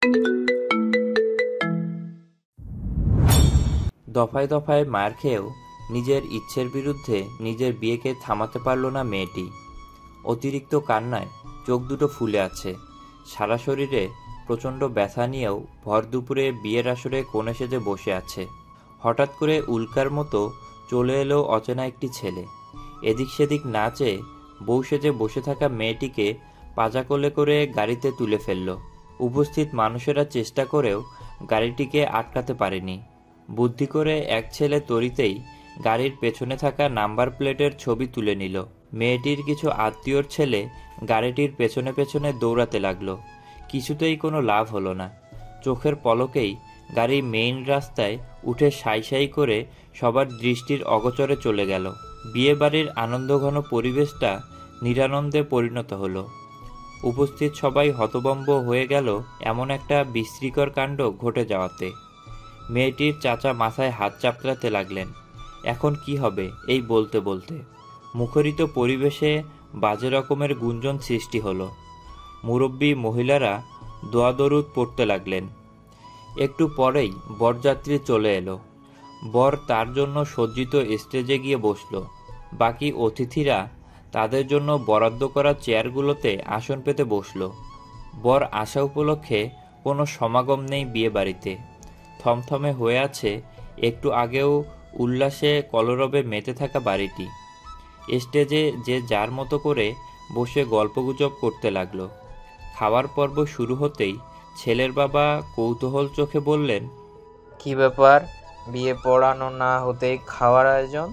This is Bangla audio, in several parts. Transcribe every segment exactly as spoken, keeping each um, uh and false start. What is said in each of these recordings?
দফায় দফায় মার খেয়েও নিজের ইচ্ছের বিরুদ্ধে নিজের বিয়েকে থামাতে পারল না মেয়েটি। অতিরিক্ত কান্নায় চোখ দুটো ফুলে আছে। সারা শরীরে প্রচণ্ড ব্যথা নিয়েও ভর দুপুরে বিয়ের আসরে কোণে সেজে বসে আছে। হঠাৎ করে উল্কার মতো চলে এলো অচেনা একটি ছেলে। এদিক সেদিক না চেয়ে বউ সেজে বসে থাকা মেয়েটিকে পাজা কোলে করে গাড়িতে তুলে ফেলল। উপস্থিত মানুষেরা চেষ্টা করেও গাড়িটিকে আটকাতে পারেনি। বুদ্ধি করে এক ছেলে তড়িতেই গাড়ির পেছনে থাকা নাম্বার প্লেটের ছবি তুলে নিল। মেয়েটির কিছু আত্মীয়র ছেলে গাড়িটির পেছনে পেছনে দৌড়াতে লাগলো। কিছুতেই কোনো লাভ হলো না। চোখের পলকেই গাড়ি মেইন রাস্তায় উঠে সাই সাই করে সবার দৃষ্টির অগোচরে চলে গেল। বিয়ে বাড়ির আনন্দঘন পরিবেশটা নিরানন্দে পরিণত হলো। উপস্থিত সবাই হতভম্ব হয়ে গেল এমন একটা বিস্মৃতিকর কাণ্ড ঘটে যাওয়াতে। মেয়েটির চাচা মাথায় হাত চাপড়াতে লাগলেন। এখন কি হবে এই বলতে বলতে মুখরিত পরিবেশে বাজে রকমের গুঞ্জন সৃষ্টি হলো। মুরব্বী মহিলারা দোয়া দরুদ পড়তে লাগলেন। একটু পরেই বরযাত্রী চলে এলো। বর তার জন্য সজ্জিত স্টেজে গিয়ে বসল। বাকি অতিথিরা তাদের জন্য বরাদ্দ করা চেয়ারগুলোতে আসন পেতে বসল। বর আসা উপলক্ষে কোনো সমাগম নেই বিয়ে বাড়িতে। থমথমে হয়ে আছে একটু আগেও উল্লাসে কলরবে মেতে থাকা বাড়িটি। স্টেজে যে যার মতো করে বসে গল্পগুজব করতে লাগলো। খাওয়ার পর্ব শুরু হতেই ছেলের বাবা কৌতূহল চোখে বললেন, কি ব্যাপার, বিয়ে পড়ানো না হতেই খাওয়ার আয়োজন?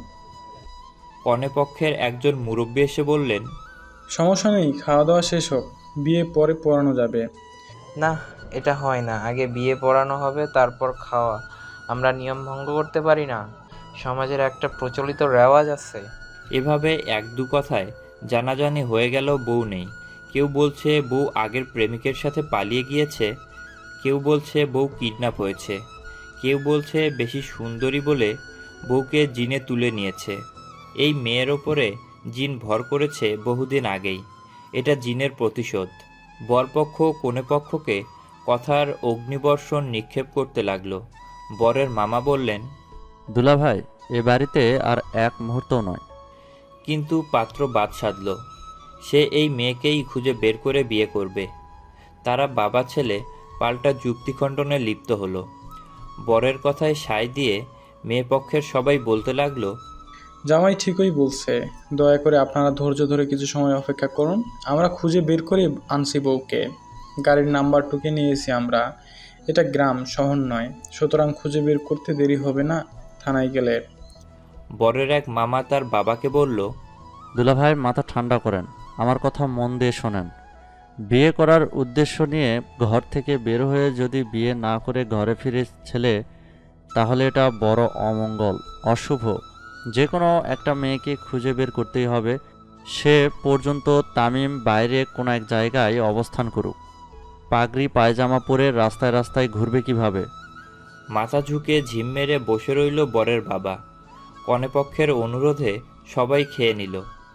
কনে পক্ষের একজন মুরব্বী এসে বললেন, সমস্যা নেই, খাওয়া দাওয়া শেষ হোক, বিয়ে পরে পড়ানো যাবে। না, এটা হয় না। আগে বিয়ে পড়ানো হবে, তারপর খাওয়া। আমরা নিয়ম ভঙ্গ করতে পারি না। সমাজের একটা প্রচলিত রেওয়াজ আছে। এভাবে এক দু কথায় জানাজানি হয়ে গেল বউ নেই। কেউ বলছে বউ আগের প্রেমিকের সাথে পালিয়ে গিয়েছে, কেউ বলছে বউ কিডন্যাপ হয়েছে, কেউ বলছে বেশি সুন্দরী বলে বউকে জিনে তুলে নিয়েছে। এই মেয়ের ওপরে জিন ভর করেছে বহুদিন আগেই। এটা জিনের প্রতিশোধ। বরপক্ষ কনেপক্ষকে কথার অগ্নিবর্ষণ নিক্ষেপ করতে লাগলো। বরের মামা বললেন, দুলাভাই, এ বাড়িতে আর এক মুহূর্তও নয়। কিন্তু পাত্র বাদ সাধল। সে এই মেয়েকেই খুঁজে বের করে বিয়ে করবে। তারা বাবা ছেলে পাল্টা যুক্তিখণ্ডনে লিপ্ত হলো। বরের কথায় সায় দিয়ে মেয়ে পক্ষের সবাই বলতে লাগলো, জামাই ঠিকই বলছে, দয়া করে আপনারা ধৈর্য ধরে কিছু সময় অপেক্ষা করুন। আমরা খুঁজে বের করে আনছি বউকে। গাড়ির নাম্বার টুকে নিয়েছি আমরা। এটা গ্রাম, শহর নয়, সুতরাং খুঁজে বের করতে দেরি হবে না থানায় গেলে। বরের এক মামা তার বাবাকে বলল, দুলাভাইয়ের মাথা ঠান্ডা করেন, আমার কথা মন দিয়ে শোনেন। বিয়ে করার উদ্দেশ্য নিয়ে ঘর থেকে বের হয়ে যদি বিয়ে না করে ঘরে ফিরে ছেলে, তাহলে এটা বড় অমঙ্গল, অশুভ। যে কোনো একটা মেয়েকে খুঁজে বের করতেই হবে। সে পর্যন্ত তামিম বাইরে কোনো এক জায়গায় অবস্থান করুক। পাগড়ি পায়জামা পরে রাস্তায় রাস্তায় ঘুরবে কিভাবে? মাথা ঝুঁকে ঝিম মেরে বসে রইল বরের বাবা। কনেপক্ষের অনুরোধে সবাই খেয়ে নিল।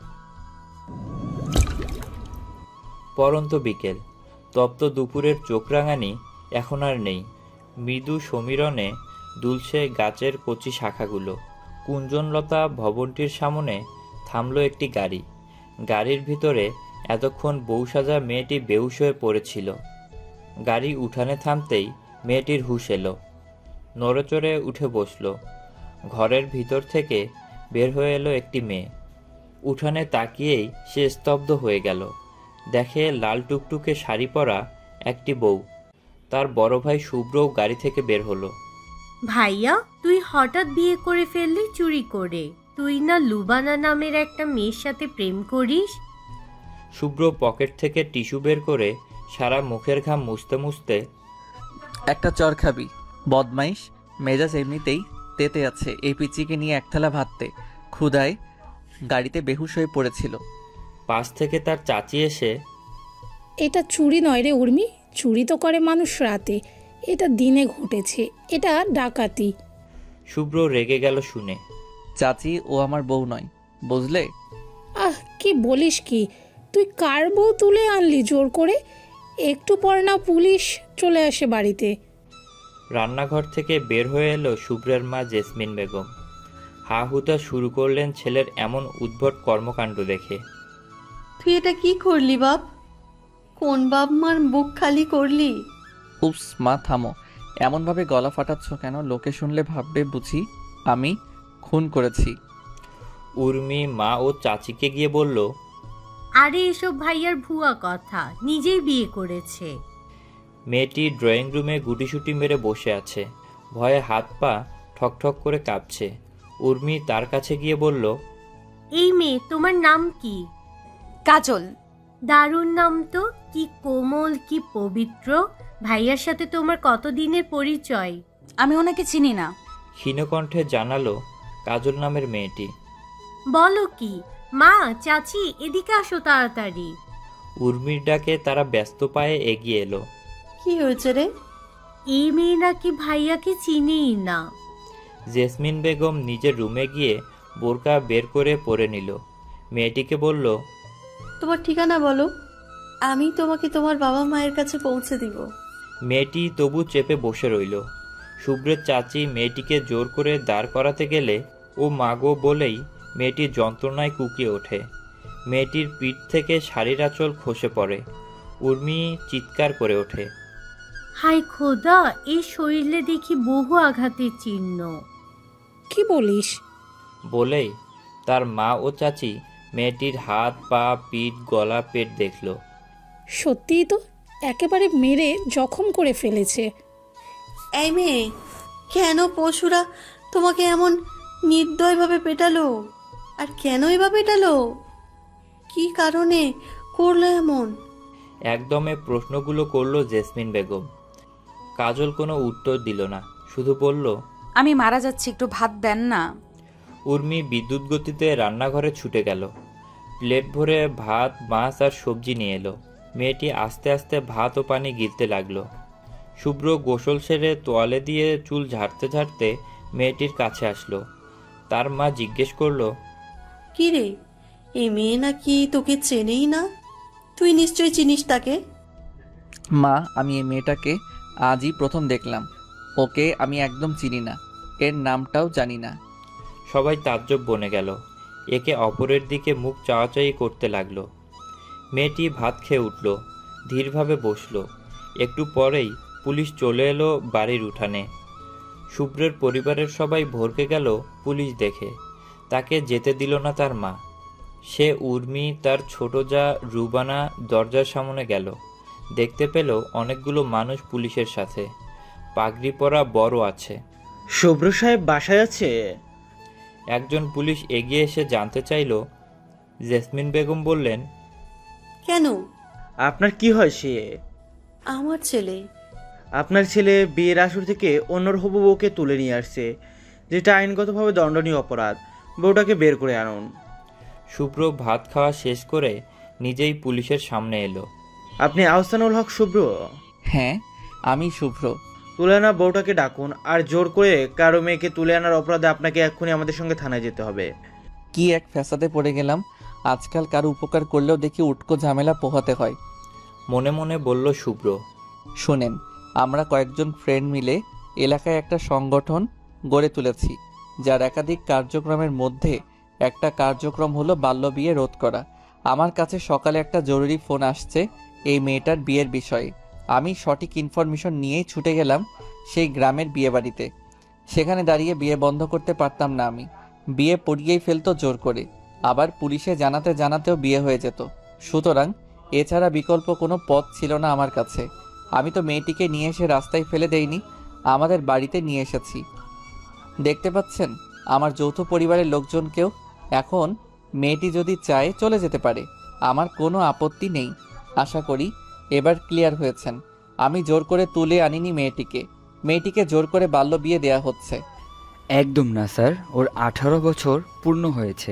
পরন্ত বিকেল। তপ্ত দুপুরের চোখরাঙানি এখন আর নেই। মৃদু সমীরণে দুলছে গাছের কচি শাখাগুলো। কুঞ্জনলতা ভবনটির সামনে থামল একটি গাড়ি। গাড়ির ভিতরে এতক্ষণ বউ সাজা মেয়েটি বেহুশ হয়ে পড়েছিল। গাড়ি উঠানে থামতেই মেয়েটির হুঁশ এলো। নড়েচড়ে উঠে বসল। ঘরের ভিতর থেকে বের হয়ে এলো একটি মেয়ে। উঠানে তাকিয়েই সে স্তব্ধ হয়ে গেল। দেখে লাল টুকটুকে শাড়ি পরা একটি বউ। তার বড় ভাই শুভ্রও গাড়ি থেকে বের হলো। ভাইয়া, তুই হঠাৎ বিয়ে করে ফেললি চুরি করে। তুই না লুবানা নামের একটা মেয়ের সাথে প্রেম করিস? শুভ্র পকেট থেকে টিস্যু বের করে সারা মুখের ঘাম মুছতে মুছতে, একটা চর খাবি বদমাইশ, মেজাজ এমনিতেই তেতে আছে। এই পিচিকে নিয়ে একথালা ভাততে ক্ষুধায় গাড়িতে বেহুশ হয়ে পড়েছিল। পাশ থেকে তার চাচি এসে, এটা চুরি নয় রে উর্মি, চুরি তো করে মানুষ রাতে, এটা দিনে ঘটেছে, এটা ডাকাতি। শুভ্র রেগে গেল শুনে। চাচি, ও আমার বউ নয়, বুঝলে? আহ, কি বলিস কি? তুই কার বউ তুলে আনলি জোর করে? একটু পর না পুলিশ চলে আসে বাড়িতে। রান্নাঘর থেকে বের হয়ে এলো শুভ্রের মা জেসমিন বেগম। হা হুতা শুরু করলেন ছেলের এমন উদ্ভট কর্মকাণ্ড দেখে। তুই এটা কি করলি বাপ? কোন বাপ মার বুক খালি করলি? উপস মা থামো, এমনভাবে গলা ফাটাচ্ছ কেন? লোকে শুনলে ভাববে বুঝি আমি খুন করেছি। উর্মি মা ও চাচিকে গিয়ে বলল, আরে এসব ভাইয়ার ভুয়া কথা, নিজেই বিয়ে করেছে। মেয়েটি ড্রয়িং রুমে গুটিসুটি মেরে বসে আছে, ভয়ে হাত পা ঠকঠক করে কাঁপছে। উর্মি তার কাছে গিয়ে বলল, এই মেয়ে, তোমার নাম কি? কাজল। দারুণ নাম তো, কি কোমল, কি পবিত্র। ভাইয়ার সাথে তোমার কতদিনের পরিচয়? আমি ওনাকে চিনি না। ক্ষীণকণ্ঠে জানালো কাজল নামের মেয়েটি। বলো কি? মা, চাচি, এদিকে আসো তাড়াতাড়ি। উর্মির ডাকে তারা ব্যস্ত পায়ে এগিয়ে এলো। কি হয়েছে রে? এই মেয়ে নাকি ভাইয়াকে চিনেই না। জেসমিন বেগম নিজের রুমে গিয়ে বোরকা বের করে পরে নিল। মেয়েটিকে বলল, তোমার ঠিকানা বলো, আমি তোমাকে তোমার বাবা মায়ের কাছে পৌঁছে দিব। মেয়েটি তবু চেপে বসে রইল। শুভ্রের চাচি মেয়েটিকে জোর করে দাঁড় করাতে গেলে ও মাগো বলেই মেয়েটি যন্ত্রণায় কুঁকিয়ে ওঠে। মেয়েটির পিঠ থেকে শাড়ির আঁচল খসে পড়ে। উর্মি চিৎকার করে ওঠে, হায় খোদা, এই শরীরে দেখি বহু আঘাতের চিহ্ন। কি বলিস? বলেই তার মা ও চাচি মেয়েটির হাত পা পিঠ গলা পেট দেখল। সত্যিই তো, একেবারে মেরে জখম করে ফেলেছে। এই মেয়ে, কেন পশুরা তোমাকে এমন নির্দয়ভাবে পেটালো? আর কেনই বা পেটালো? কি কারণে করলো এমন? একদমে প্রশ্নগুলো করলো জেসমিন বেগম। কাজল কোনো উত্তর দিল না, শুধু বলল, আমি মারা যাচ্ছি, একটু ভাত দেন না। উর্মি বিদ্যুৎ গতিতে রান্নাঘরে ছুটে গেল। প্লেট ভরে ভাত, মাছ আর সবজি নিয়ে এলো। মেয়েটি আস্তে আস্তে ভাত ও পানি গিলতে লাগলো। শুভ্র গোসল সেরে তোয়ালে দিয়ে চুল ঝাড়তে ঝাড়তে মেয়েটির কাছে আসলো। তার মা জিজ্ঞেস করলো, কি রে, এই মেয়ে নাকি তোকে চেনেই না? তুই নিশ্চয়ই চিনিস তাকে। মা, আমি এই মেয়েটাকে আজই প্রথম দেখলাম। ওকে আমি একদম চিনি না, এর নামটাও জানি না। সবাই তাজ্জব বনে গেল। একে অপরের দিকে মুখ চাওয়াচাই করতে লাগলো। মেয়েটি ভাত খেয়ে উঠল, ধীরভাবে বসলো। একটু পরেই পুলিশ চলে এলো বাড়ির উঠানে। শুভ্রের পরিবারের সবাই ভরকে গেল পুলিশ দেখে। তাকে যেতে দিল না তার মা। সে উর্মি, তার ছোট যা রুবানা দরজার সামনে গেল। দেখতে পেল অনেকগুলো মানুষ পুলিশের সাথে। পাগড়ি পরা বড় আছে। শুভ্র সাহেব বাসায় আছে? একজন পুলিশ এগিয়ে এসে জানতে চাইল। জেসমিন বেগম বললেন, কেন? আপনার কি হয় সে? আমার ছেলে। আপনার ছেলে বিয়ের আসর থেকে অন্যর হবু বউকে তুলে নিয়ে আসছে, যেটা আইনগতভাবে দণ্ডনীয় অপরাধ। বউটাকে বের করে আনুন। শুভ্র ভাত খাওয়া শেষ করে নিজেই পুলিশের সামনে এলো। আপনি আহসানুল হক শুভ্র? হ্যাঁ, আমি শুভ্র। তুলে আনা বউটাকে ডাকুন, আর জোর করে কারো মেয়েকে তুলে আনার অপরাধে আপনাকে এক্ষুনি আমাদের সঙ্গে থানায় যেতে হবে। কি এক ফ্যাসাদে পড়ে গেলাম। আজকাল কারো উপকার করলেও দেখি উটকো ঝামেলা পোহাতে হয়। মনে মনে বলল শুভ্র। শোনেন, আমরা কয়েকজন ফ্রেন্ড মিলে এলাকায় একটা সংগঠন গড়ে তুলেছি, যার একাধিক কার্যক্রমের মধ্যে একটা কার্যক্রম হলো বাল্যবিয়ে রোধ করা। আমার কাছে সকালে একটা জরুরি ফোন আসছে এই মেয়েটার বিয়ের বিষয়ে। আমি সঠিক ইনফরমেশন নিয়েই ছুটে গেলাম সেই গ্রামের বিয়ে বাড়িতে। সেখানে দাঁড়িয়ে বিয়ে বন্ধ করতে পারতাম না আমি। বিয়ে পড়িয়েই ফেলতো জোর করে, আবার পুলিশে জানাতে জানাতেও বিয়ে হয়ে যেত। সুতরাং এছাড়া বিকল্প কোনো পথ ছিল না আমার কাছে। আমি তো মেয়েটিকে নিয়ে এসে রাস্তায় ফেলে দেইনি, আমাদের বাড়িতে নিয়ে এসেছি। দেখতে পাচ্ছেন আমার যৌথ পরিবারের লোকজনকেও। এখন মেয়েটি যদি চায় চলে যেতে পারে, আমার কোনো আপত্তি নেই। আশা করি এবার ক্লিয়ার হয়েছেন। আমি জোর করে তুলে আনিনি মেয়েটিকে। মেয়েটিকে জোর করে বাল্য বিয়ে দেয়া হচ্ছে। একদম না স্যার, ওর আঠারো বছর পূর্ণ হয়েছে।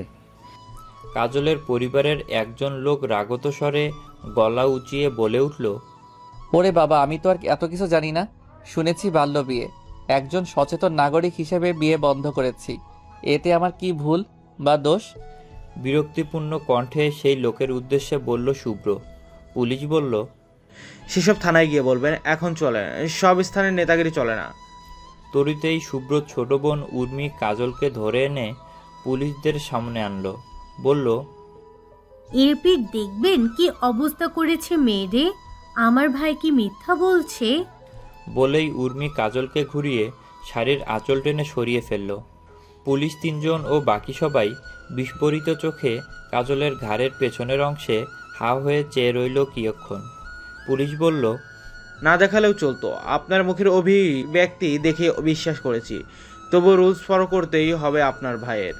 কাজলের পরিবারের একজন লোক রাগত স্বরে গলা উঁচিয়ে বলে উঠল, ওরে বাবা, আমি তো আর এত কিছু জানি না। শুনেছি বাল্য বিয়ে। একজন সচেতন নাগরিক হিসেবে বিয়ে বন্ধ করেছি। এতে আমার কি ভুল বা দোষ? বিরক্তিপূর্ণ কণ্ঠে সেই লোকের উদ্দেশ্যে বলল শুভ্র। পুলিশ বলল, সেসব থানায় গিয়ে বলবেন। এখন চলে, সব স্থানের নেতাগিরি চলে না। তরিতেই শুভ্র ছোট বোন উর্মি কাজলকে ধরে এনে পুলিশদের সামনে আনলো। বলল, এরপর দেখবেন কি অবস্থা করেছে মেয়েরে। আমার ভাই কি মিথ্যা বলছে? বলেই উর্মি কাজলকে ঘুরিয়ে শাড়ির আঁচল টেনে সরিয়ে ফেলল। পুলিশ তিনজন ও বাকি সবাই বিস্ফোরিত চোখে কাজলের ঘাড়ের পেছনের অংশে হা হয়ে চেয়ে রইল কিয়ক্ষণ। পুলিশ বলল, না দেখালেও চলতো, আপনার মুখের অভিব্যক্তি দেখে বিশ্বাস করেছি, তবু রুলস ফলো করতেই হবে আপনার ভাইয়ের।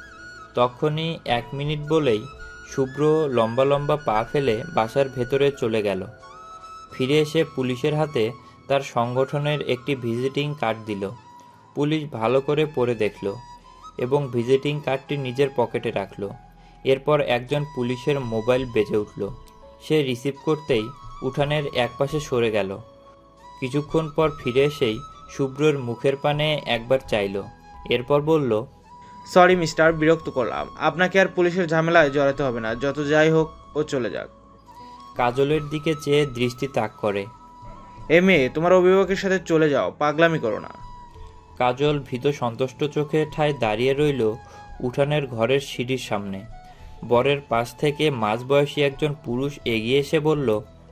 তখনই এক মিনিট বলেই শুভ্র লম্বা লম্বা পা ফেলে বাসার ভেতরে চলে গেল। ফিরে এসে পুলিশের হাতে তার সংগঠনের একটি ভিজিটিং কার্ড দিল। পুলিশ ভালো করে পড়ে দেখল এবং ভিজিটিং কার্ডটি নিজের পকেটে রাখল। এরপর একজন পুলিশের মোবাইল বেজে উঠল। সে রিসিভ করতেই উঠানের একপাশে সরে গেল। কিছুক্ষণ পর ফিরে এসেই শুভ্রর মুখের পানে একবার চাইল, এরপর বলল, সরি মিস্টার, বিরক্ত করলাম। আপনাকে আর পুলিশের ঝামেলায় জড়াতে হবে না, যত যাই হোক ও চলে যাক। কাজলের দিকে চেয়ে দৃষ্টি তাক করে। এ মেয়ে, তোমার অভিভাবকের সাথে চলে যাও, পাগলামি করো না। কাজল ভীত সন্তুষ্ট চোখে ঠায় দাঁড়িয়ে রইল উঠানের ঘরের সিঁড়ির সামনে। বরের পাশ থেকে মাঝবয়সী একজন পুরুষ এগিয়ে এসে বলল,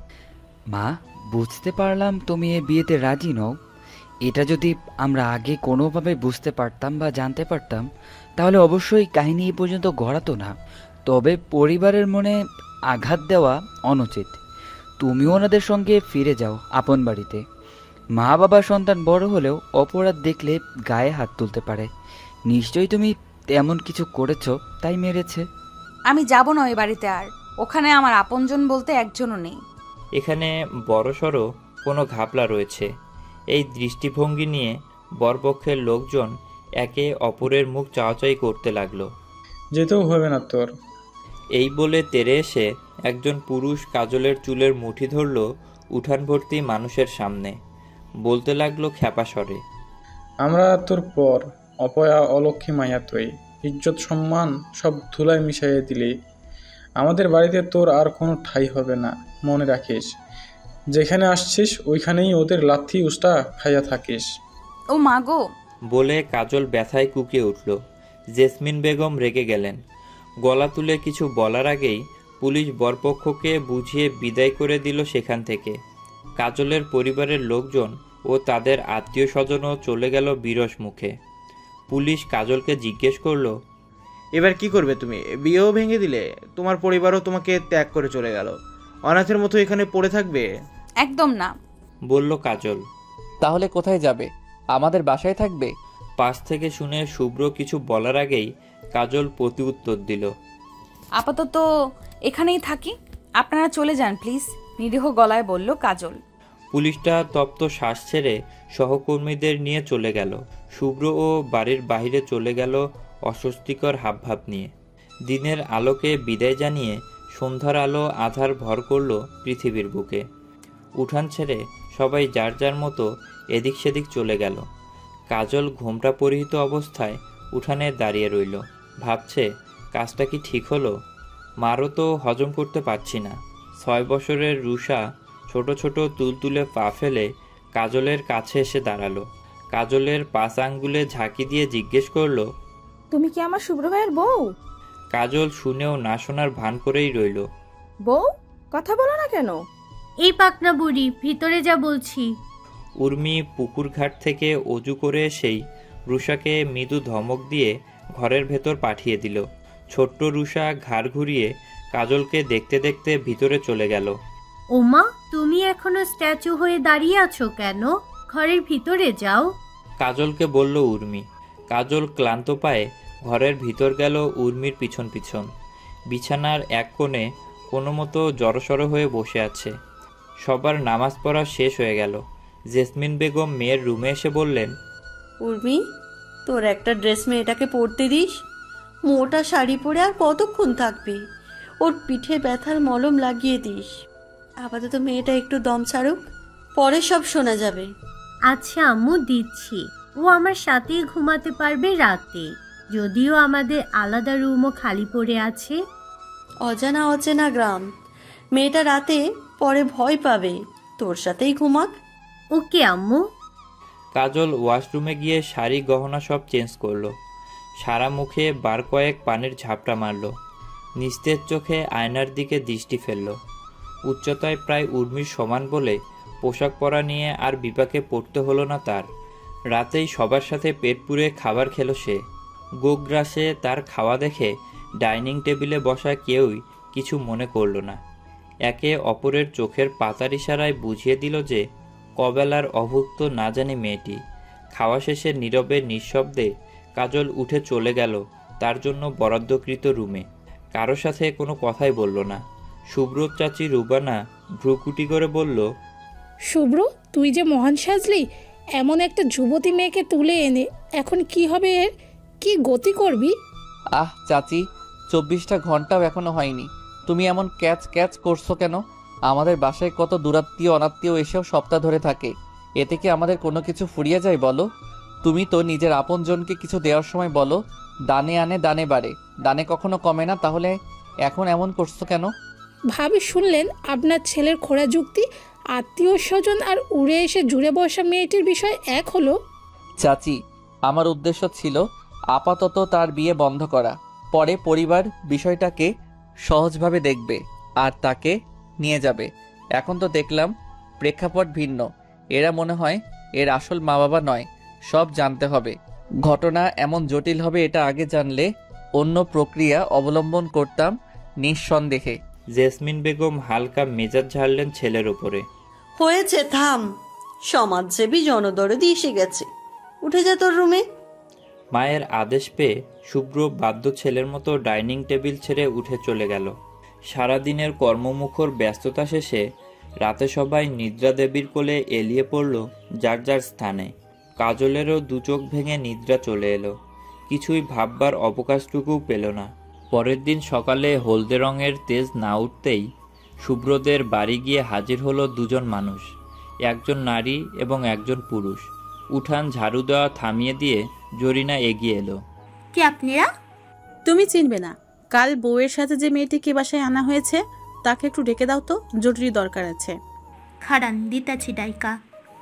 মা, বুঝতে পারলাম তুমি এ বিয়েতে রাজি নও। এটা যদি আমরা আগে কোনোভাবে বুঝতে পারতাম বা জানতে পারতাম, তাহলে অবশ্যই কাহিনী এই পর্যন্ত গড়াতো না। তবে পরিবারের মনে আঘাত দেওয়া অনুচিত। তুমিও ওনাদের সঙ্গে ফিরে যাও আপন বাড়িতে। মা বাবা সন্তান বড় হলেও অপরাধ দেখলে গায়ে হাত তুলতে পারে। নিশ্চয়ই তুমি তেমন কিছু করেছো, তাই মেরেছে। আমি যাব না ওই বাড়িতে আর। ওখানে আমার আপনজন বলতে একজনও নেই। এখানে বড়সড় কোনো ঘাপলা রয়েছে। এই দৃষ্টিভঙ্গি নিয়ে বরপক্ষের লোকজন একে অপরের মুখ চাওয়াচাই করতে লাগলো। যেতেও হবে না তোর। এই বলে তেরে এসে একজন পুরুষ কাজলের চুলের মুঠি ধরল উঠান ভর্তি মানুষের সামনে। বলতে লাগলো খ্যাপা স্বরে, আমরা তোর পর অপয়া অলক্ষী মাইয়া, তুই ইজ্জত সম্মান সব ধুলায় মিশাইয়ে দিলি। আমাদের বাড়িতে তোর আর কোনো ঠাঁই হবে না, মনে রাখিস। যেখানে আসছিস ওইখানেই ওদের লাথি উস্টা খাইয়া থাকিস। ও মা গো! বলে কাজল ব্যথায় কুকিয়ে উঠল। জেসমিন বেগম রেগে গেলেন। গলা তুলে কিছু বলার আগেই পুলিশ বরপক্ষকে বুঝিয়ে বিদায় করে দিল সেখান থেকে। কাজলের পরিবারের লোকজন ও তাদের আত্মীয় স্বজনও চলে গেল বিরস মুখে। পুলিশ কাজলকে জিজ্ঞেস করলো, এবার কি করবে তুমি? বিয়েও ভেঙে দিলে, তোমার পরিবারও তোমাকে ত্যাগ করে চলে গেল, অনাথের মতো এখানে পড়ে থাকবে? একদম না, বলল কাজল। তাহলে কোথায় যাবে? আমাদের বাসায় থাকবে? পাশ থেকে শুনে শুভ্র কিছু বলার আগেই কাজল প্রতি উত্তর দিল, আপাতত এখানেই থাকি, আপনারা চলে যান প্লিজ, নিরীহ গলায় বলল কাজল। পুলিশটা তপ্ত শ্বাস ছেড়ে সহকর্মীদের নিয়ে চলে গেল। শুভ্র ও বাড়ির বাইরে চলে গেল অস্বস্তিকর হাবভাব নিয়ে। দিনের আলোকে বিদায় জানিয়ে সন্ধ্যার আলো আধার ভর করল পৃথিবীর বুকে। উঠান ছেড়ে সবাই যার যার মতো এদিক সেদিক চলে গেল। কাজল ঘোমটা পরিহিত অবস্থায় উঠানে দাঁড়িয়ে রইল। ভাবছে, কাজটা কি ঠিক হলো? মারও তো হজম করতে পারছি না। ছয় বছরের রুষা ছোট ছোট তুলতুলে পা ফেলে কাজলের কাছে এসে দাঁড়ালো। কাজলের পাঁচ আঙ্গুলে ঝাঁকি দিয়ে জিজ্ঞেস করলো, তুমি কি আমার শুভ্র ভাইয়ের বউ? কাজল শুনেও না শোনার ভান করেই রইল। বউ? কথা বলো না কেন? এই পাকনা বুড়ি, ভিতরে যা বলছি। উর্মি পুকুর ঘাট থেকে অজু করে এসেই রুষাকে মৃদু ধমক দিয়ে ঘরের ভেতর পাঠিয়ে দিল। ছোট্ট রুষা ঘাড় ঘুরিয়ে কাজলকে দেখতে দেখতে ভিতরে চলে গেল। ওমা, তুমি এখনো স্ট্যাচু হয়ে দাঁড়িয়ে আছো কেন? ঘরের ভিতরে যাও। কাজলকে বলল উর্মি। কাজল ক্লান্ত পায়ে ঘরের ভিতর গেল উর্মির পিছন পিছন। বিছানার এক কোণে কোনো মতো জড়সড় হয়ে বসে আছে। সবার নামাজ পড়া শেষ হয়ে গেল। জেসমিন বেগম মেয়ের রুমে এসে বললেন, উর্মি, তোর একটা ড্রেস মেয়েটাকে পরতে দিস। মোটা শাড়ি পরে আর কতক্ষণ থাকবে? ওর পিঠে ব্যথার মলম লাগিয়ে দিস। আপাতত মেয়েটা একটু দম ছাড়ুক, পরে সব শোনা যাবে। আচ্ছা আম্মু, দিচ্ছি। ও আমার সাথেই ঘুমাতে পারবে রাতে, যদিও আমাদের আলাদা রুমও খালি পড়ে আছে। অজানা অচেনা গ্রাম, মেয়েটা রাতে পরে ভয় পাবে। তোর সাথেই ঘুমাক। ওকে আম্মু। কাজল ওয়াশরুমে গিয়ে শাড়ি গহনা সব চেঞ্জ করলো। সারা মুখে বার কয়েক পানির ঝাপটা মারল। নিস্তেজ চোখে আয়নার দিকে দৃষ্টি ফেলল। উচ্চতায় প্রায় উর্মির সমান বলে পোশাক পরা নিয়ে আর বিপাকে পড়তে হলো না তার। রাতেই সবার সাথে পেট পুরে খাবার খেলো সে। গোগ্রাসে তার খাওয়া দেখে ডাইনিং টেবিলে বসা কেউই কিছু মনে করল না। একে অপরের চোখের পাতার ইশারায় বুঝিয়ে দিল যে কবেলার অভুক্ত না জানি মেয়েটি। খাওয়া শেষে নীরবে নিঃশব্দে কাজল উঠে চলে গেল তার জন্য বরাদ্দকৃত রুমে। কারো সাথে কোনো কথাই বলল না। সুব্রত চাচি রুবানা ভ্রুকুটি করে বলল, শুভ্র, তুই যে মহান সাজলি, এমন একটা যুবতী মেয়েকে তুলে এনে এখন কি হবে এর? কি গতি করবি? আহ চাচি, চব্বিশটা ঘন্টাও এখনো হয়নি, তুমি এমন ক্যাচ ক্যাচ করছো কেন? আমাদের বাসায় কত দূরাত্মীয় অনাত্মীয় এসেও সপ্তাহ ধরে থাকে, এতে কি আমাদের কোনো কিছু ফুরিয়ে যায় বলো? তুমি তো নিজের আপনজনকে কিছু দেওয়ার সময় বলো দানে আনে দানে বাড়ে, দানে কখনো কমে না, তাহলে এখন এমন করছো কেন? ভাবি শুনলেন আপনার ছেলের খোঁড়া যুক্তি? আত্মীয় স্বজন আর উড়ে এসে জুড়ে বসা মেয়েটির বিষয় এক হলো। চাচি, আমার উদ্দেশ্য ছিল আপাতত তার বিয়ে বন্ধ করা, পরে পরিবার বিষয়টাকে সহজভাবে দেখবে আর তাকে নিয়ে যাবে। এখন তো দেখলাম প্রেক্ষাপট ভিন্ন, এরা মনে হয় এর আসল মা বাবা নয়। সব জানতে হবে, ঘটনা এমন জটিল হবে এটা আগে জানলে অন্য প্রক্রিয়া অবলম্বন করতাম নিঃসন্দেহে। জেসমিন বেগম হালকা মেজাজ ঝাড়লেন ছেলের উপরে। হয়েছে, থাম। সমাজসেবী জনদরদি এসে গেছে, উঠে যা তোর রুমে। মায়ের আদেশ পেয়ে শুভ্র বাধ্য ছেলের মতো ডাইনিং টেবিল ছেড়ে উঠে চলে গেল। সারাদিনের কর্মমুখর ব্যস্ততা শেষে রাতে সবাই নিদ্রা দেবীর কোলে এলিয়ে পড়ল যার যার স্থানে। কাজলেরও দু চোখ ভেঙে নিদ্রা চলে এলো, কিছুই ভাববার অবকাশটুকু পেল না। পরের দিন সকালে হলদে রঙের তেজ না উঠতেই শুভ্রদের বাড়ি গিয়ে হাজির হলো দুজন মানুষ, একজন নারী এবং একজন পুরুষ। উঠান ঝাড়ু দেওয়া থামিয়ে দিয়ে জরিনা এগিয়ে এলো। কে আপনারা? তুমি চিনবে না, কাল বউয়ের সাথে যে মেয়েটিকে বাসায় আনা হয়েছে তাকে একটু ডেকে দাও তো, জরুরি দরকার আছে। খাড়ান দিতাছি ডাইকা।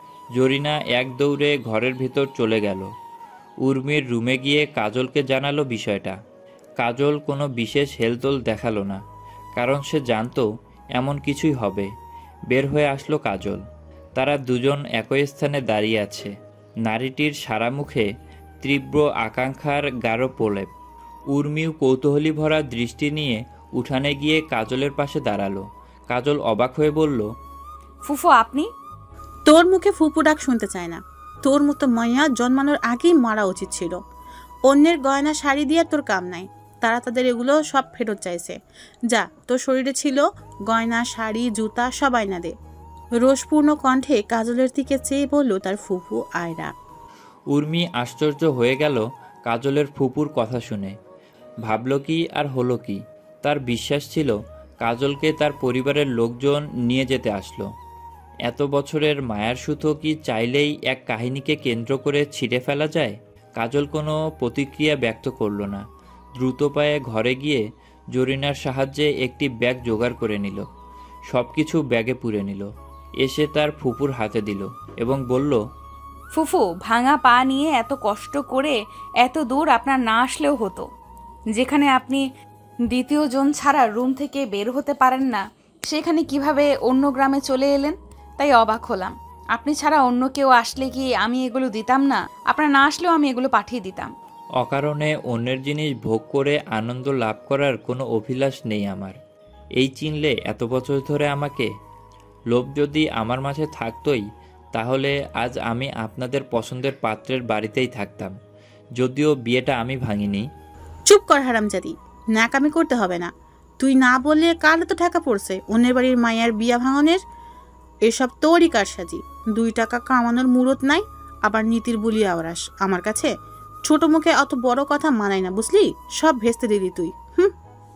জরিনা এক দৌড়ে ঘরের ভেতর চলে গেল। উর্মির রুমে গিয়ে কাজলকে জানালো বিষয়টা। কাজল কোনো বিশেষ হেলদোল দেখালো না, কারণ সে জানতো এমন কিছুই হবে। বের হয়ে আসলো কাজল। তারা দুজন একই স্থানে দাঁড়িয়ে আছে। নারীটির সারা মুখে তীব্র আকাঙ্ক্ষার গাঢ় প্রলেপ। উর্মিও কৌতূহলী ভরা দৃষ্টি নিয়ে উঠানে গিয়ে কাজলের পাশে দাঁড়ালো। কাজল অবাক হয়ে বলল, ফুফু আপনি? তোর মুখে ফুপু ডাক শুনতে চায় না। তোর মতো মাইয়া জন্মানোর আগেই মারা উচিত ছিল। অন্যের গয়না শাড়ি দিয়ে তোর কাম নাই, তারা তাদের এগুলো সব ফেরত চাইছে। যা, তোর শরীরে ছিল গয়না শাড়ি জুতা সব আয়না দে। রোষপূর্ণ কণ্ঠে কাজলের দিকে চেয়ে বলল তার ফুফু আয়রা। উর্মি আশ্চর্য হয়ে গেল কাজলের ফুপুর কথা শুনে। ভাবল কি আর হলো কি। তার বিশ্বাস ছিল কাজলকে তার পরিবারের লোকজন নিয়ে যেতে আসলো। এত বছরের মায়ার সুতো কি চাইলেই এক কাহিনীকে কেন্দ্র করে ছিঁড়ে ফেলা যায়? কাজল কোনো প্রতিক্রিয়া ব্যক্ত করল না। দ্রুত পায়ে ঘরে গিয়ে জরিনার সাহায্যে একটি ব্যাগ জোগাড় করে নিল। সব কিছু ব্যাগে পুরে নিল। এসে তার ফুপুর হাতে দিল এবং বলল, ফুফু, ভাঙা পা নিয়ে এত কষ্ট করে এত দূর আপনার না আসলেও হতো। যেখানে আপনি দ্বিতীয় জন ছাড়া রুম থেকে বের হতে পারেন না, সেখানে কিভাবে অন্য গ্রামে চলে এলেন? তাই অবাক হলাম। আপনি ছাড়া অন্য কেউ আসলে কি আমি এগুলো দিতাম না? আপনার না আসলেও আমি এগুলো পাঠিয়ে দিতাম। অকারণে অন্যের জিনিস ভোগ করে আনন্দ লাভ করার কোনো অভিলাষ নেই আমার। এই চিনলে এত বছর ধরে আমাকে। লোভ যদি আমার মাঝে থাকতই তাহলে আজ আমি আপনাদের পছন্দের পাত্রের বাড়িতেই থাকতাম, যদিও বিয়েটা আমি ভাঙিনি। চুপ কর হারামজাদি, ন্যাকামি করতে হবে না। তুই না বললে কাল তো ঠেকা পড়ছে অন্যের বাড়ির মায়ের বিয়া ভাঙনের। এসব তোরই কারসাজি। দুই টাকা কামানোর মুরত নাই, আবার নীতির বুলি আওরাস আমার কাছে। ছোট মুখে অত বড় কথা মানাই না, বুঝলি? সব ভেস্তে দিলি তুই। হুম।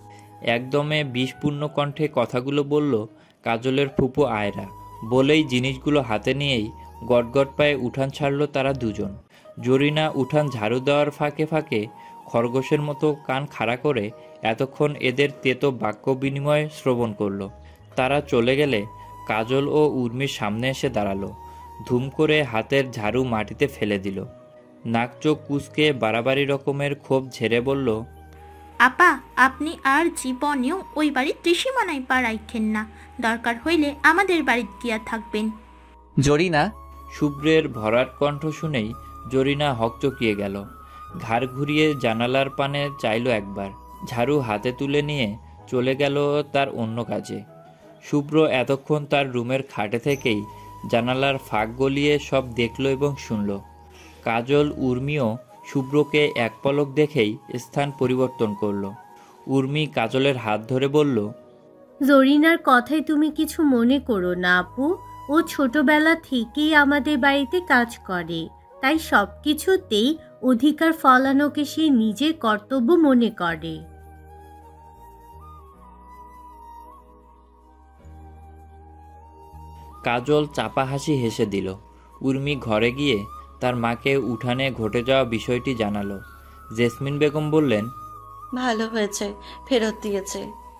একদমে বিষপূর্ণ কণ্ঠে কথাগুলো বলল কাজলের ফুপু আয়রা। বলেই জিনিসগুলো হাতে নিয়েই গটগট পায়ে উঠান ছাড়ল তারা দুজন। জরিনা উঠান ঝাড়ু দেওয়ার ফাঁকে ফাঁকে খরগোশের মতো কান খাড়া করে এতক্ষণ এদের তেতো বাক্য বিনিময় শ্রবণ করল। তারা চলে গেলে কাজল ও উর্মির সামনে এসে দাঁড়ালো। ধুম করে হাতের ঝাড়ু মাটিতে ফেলে দিল। নাক চোখ কুঁচকে বাড়াবাড়ি রকমের ক্ষোভ ঝেড়ে বলল, আপা, আপনি আর জীবনেও ওই বাড়ির ত্রিসীমানায় পা রাখেন না। দরকার হইলে আমাদের বাড়িতে গিয়া থাকবেন। জরিনা। শুভ্রের ভরাট কণ্ঠ শুনেই জরিনা হকচকিয়ে গেল। ঘাড় ঘুরিয়ে জানালার পানে চাইল একবার, ঝাড়ু হাতে তুলে নিয়ে চলে গেল তার অন্য কাজে। শুভ্র এতক্ষণ তার রুমের খাটে থেকেই জানালার ফাঁক গলিয়ে সব দেখল এবং শুনল। কাজল উর্মিও শুভ্রকে এক পলক দেখেই স্থান পরিবর্তন করল। উর্মি কাজলের হাত ধরে বলল, জরিনার কথায় তুমি কিছু মনে করো না আপু। ও ছোটবেলা থেকেই আমাদের বাড়িতে কাজ করে, তাই সব কিছুতেই অধিকার ফলানোকে সে নিজের কর্তব্য মনে করে। কাজল চাপা হাসি হেসে দিল। উর্মি ঘরে গিয়ে তার মাকে উঠানে ঘটে যাওয়া বিষয়টি জানালো। জেসমিন বেগম বললেন, ভালো হয়েছে ফেরত দিয়েছে।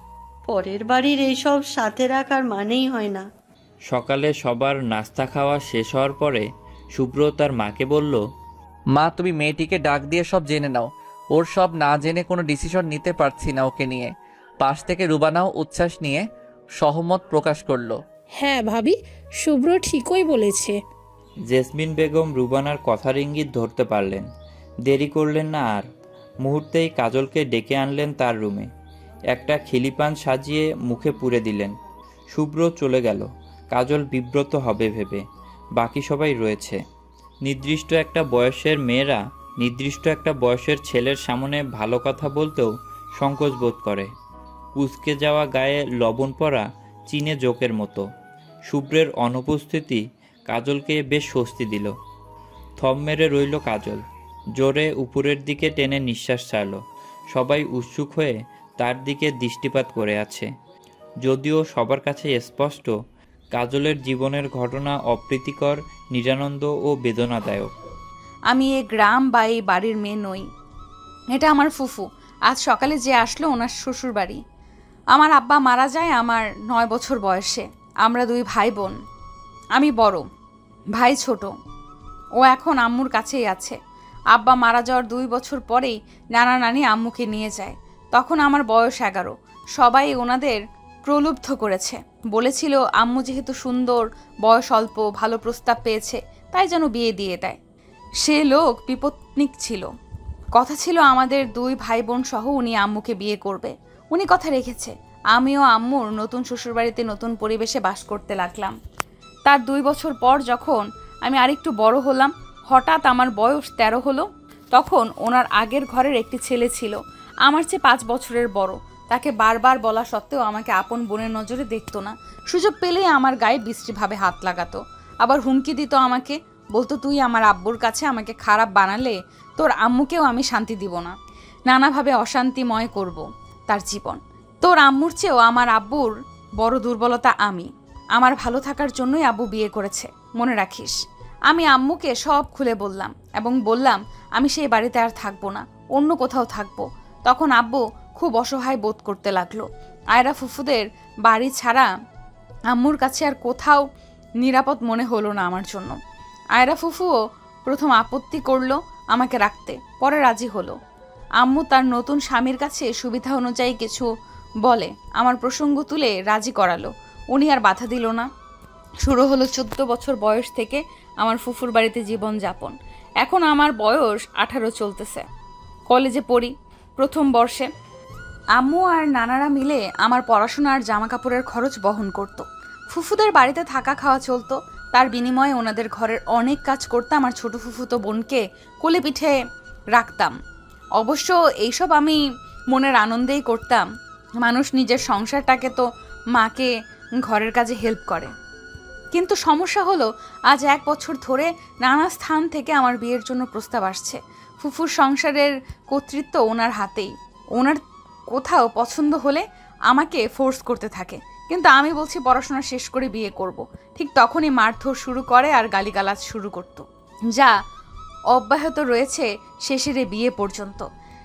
পরের বাড়ির এইসব সাথে রাখার মানেই হয় না। সকালে সবার নাস্তা খাওয়া শেষ হওয়ার পরে শুভ্র তার মাকে বলল, মা, তুমি মেয়েটিকে ডাক দিয়ে সব জেনে নাও। ওর সব না জেনে কোনো ডিসিশন নিতে পারছি না ওকে নিয়ে। পাশ থেকে রুবানাও উচ্ছ্বাস নিয়ে সহমত প্রকাশ করলো। হ্যাঁ ভাবি, শুভ্র ঠিকই বলেছে। জেসমিন বেগম রুবানার কথার ইঙ্গিত ধরতে পারলেন। দেরি করলেন না আর। মুহূর্তেই কাজলকে ডেকে আনলেন তার রুমে। একটা খিলিপান সাজিয়ে মুখে পুরে দিলেন। শুভ্র চলে গেল কাজল বিব্রত হবে ভেবে। বাকি সবাই রয়েছে। নির্দিষ্ট একটা বয়সের মেয়েরা নির্দিষ্ট একটা বয়সের ছেলের সামনে ভালো কথা বলতেও সংকোচ বোধ করে। কুঁচকে যাওয়া গায়ে লবণ পড়া চীনে জোকের মতো। শুভ্রের অনুপস্থিতি কাজলকে বেশ স্বস্তি দিল। থম মেরে রইল কাজল। জোরে উপরের দিকে টেনে নিঃশ্বাস ছাড়ল। সবাই উৎসুক হয়ে তার দিকে দৃষ্টিপাত করে আছে। যদিও সবার কাছে স্পষ্ট, কাজলের জীবনের ঘটনা অপ্রীতিকর, নিরানন্দ ও বেদনাদায়ক। আমি এই গ্রাম বা এই বাড়ির মেয়ে নই। এটা আমার ফুফু। আজ সকালে যে আসলো ওনার শ্বশুর বাড়ি। আমার আব্বা মারা যায় আমার নয় বছর বয়সে। আমরা দুই ভাই বোন। আমি বড়, ভাই ছোট। ও এখন আম্মুর কাছেই আছে। আব্বা মারা যাওয়ার দুই বছর পরেই নানা নানি আম্মুকে নিয়ে যায়। তখন আমার বয়স এগারো। সবাই ওনাদের প্রলুব্ধ করেছে। বলেছিল আম্মু যেহেতু সুন্দর, বয়স অল্প, ভালো প্রস্তাব পেয়েছে, তাই যেন বিয়ে দিয়ে দেয়। সে লোক বিপত্নিক ছিল। কথা ছিল আমাদের দুই ভাই বোন সহ উনি আম্মুকে বিয়ে করবে। উনি কথা রেখেছে। আমিও আম্মুর নতুন শ্বশুরবাড়িতে নতুন পরিবেশে বাস করতে লাগলাম। তার দুই বছর পর যখন আমি আরেকটু বড় হলাম, হঠাৎ আমার বয়স তেরো হলো। তখন ওনার আগের ঘরের একটি ছেলে ছিল, আমার চেয়ে পাঁচ বছরের বড়। তাকে বারবার বলা সত্ত্বেও আমাকে আপন বোনের নজরে দেখতো না। সুযোগ পেলেই আমার গায়ে বিশ্রীভাবে হাত লাগাতো। আবার হুমকি দিত আমাকে। বলতো, তুই আমার আব্বুর কাছে আমাকে খারাপ বানালে তোর আম্মুকেও আমি শান্তি দিব না। নানাভাবে অশান্তিময় করব তার জীবন। তোর আম্মুর চেয়েও আমার আব্বুর বড় দুর্বলতা আমি। আমার ভালো থাকার জন্যই আব্বু বিয়ে করেছে, মনে রাখিস। আমি আম্মুকে সব খুলে বললাম এবং বললাম আমি সেই বাড়িতে আর থাকবো না, অন্য কোথাও থাকবো। তখন আব্বু খুব অসহায় বোধ করতে লাগলো। আয়রা ফুফুদের বাড়ি ছাড়া আম্মুর কাছে আর কোথাও নিরাপদ মনে হলো না আমার জন্য। আয়রা ফুফুও প্রথম আপত্তি করলো আমাকে রাখতে, পরে রাজি হলো। আম্মু তার নতুন স্বামীর কাছে সুবিধা অনুযায়ী কিছু বলে আমার প্রসঙ্গ তুলে রাজি করালো। উনি আর বাধা দিল না। শুরু হলো চোদ্দ বছর বয়স থেকে আমার ফুফুর বাড়িতে জীবন যাপন। এখন আমার বয়স আঠারো চলতেছে। কলেজে পড়ি, প্রথম বর্ষে। আম্মু আর নানারা মিলে আমার পড়াশোনার জামা কাপড়ের খরচ বহন করত। ফুফুদের বাড়িতে থাকা খাওয়া চলতো। তার বিনিময়ে ওনাদের ঘরের অনেক কাজ করতাম আর ছোট ফুফুতো বোনকে কোলে পিঠে রাখতাম। অবশ্য এইসব আমি মনের আনন্দেই করতাম। মানুষ নিজের সংসারটাকে তো মাকে ঘরের কাজে হেল্প করে। কিন্তু সমস্যা হলো আজ এক বছর ধরে নানা স্থান থেকে আমার বিয়ের জন্য প্রস্তাব আসছে। ফুফুর সংসারের কর্তৃত্ব ওনার হাতেই। ওনার কোথাও পছন্দ হলে আমাকে ফোর্স করতে থাকে, কিন্তু আমি বলছি পড়াশোনা শেষ করে বিয়ে করব। ঠিক তখনই মারধর শুরু করে আর গালিগালাজ শুরু করত, যা অব্যাহত রয়েছে শেষের বিয়ে পর্যন্ত।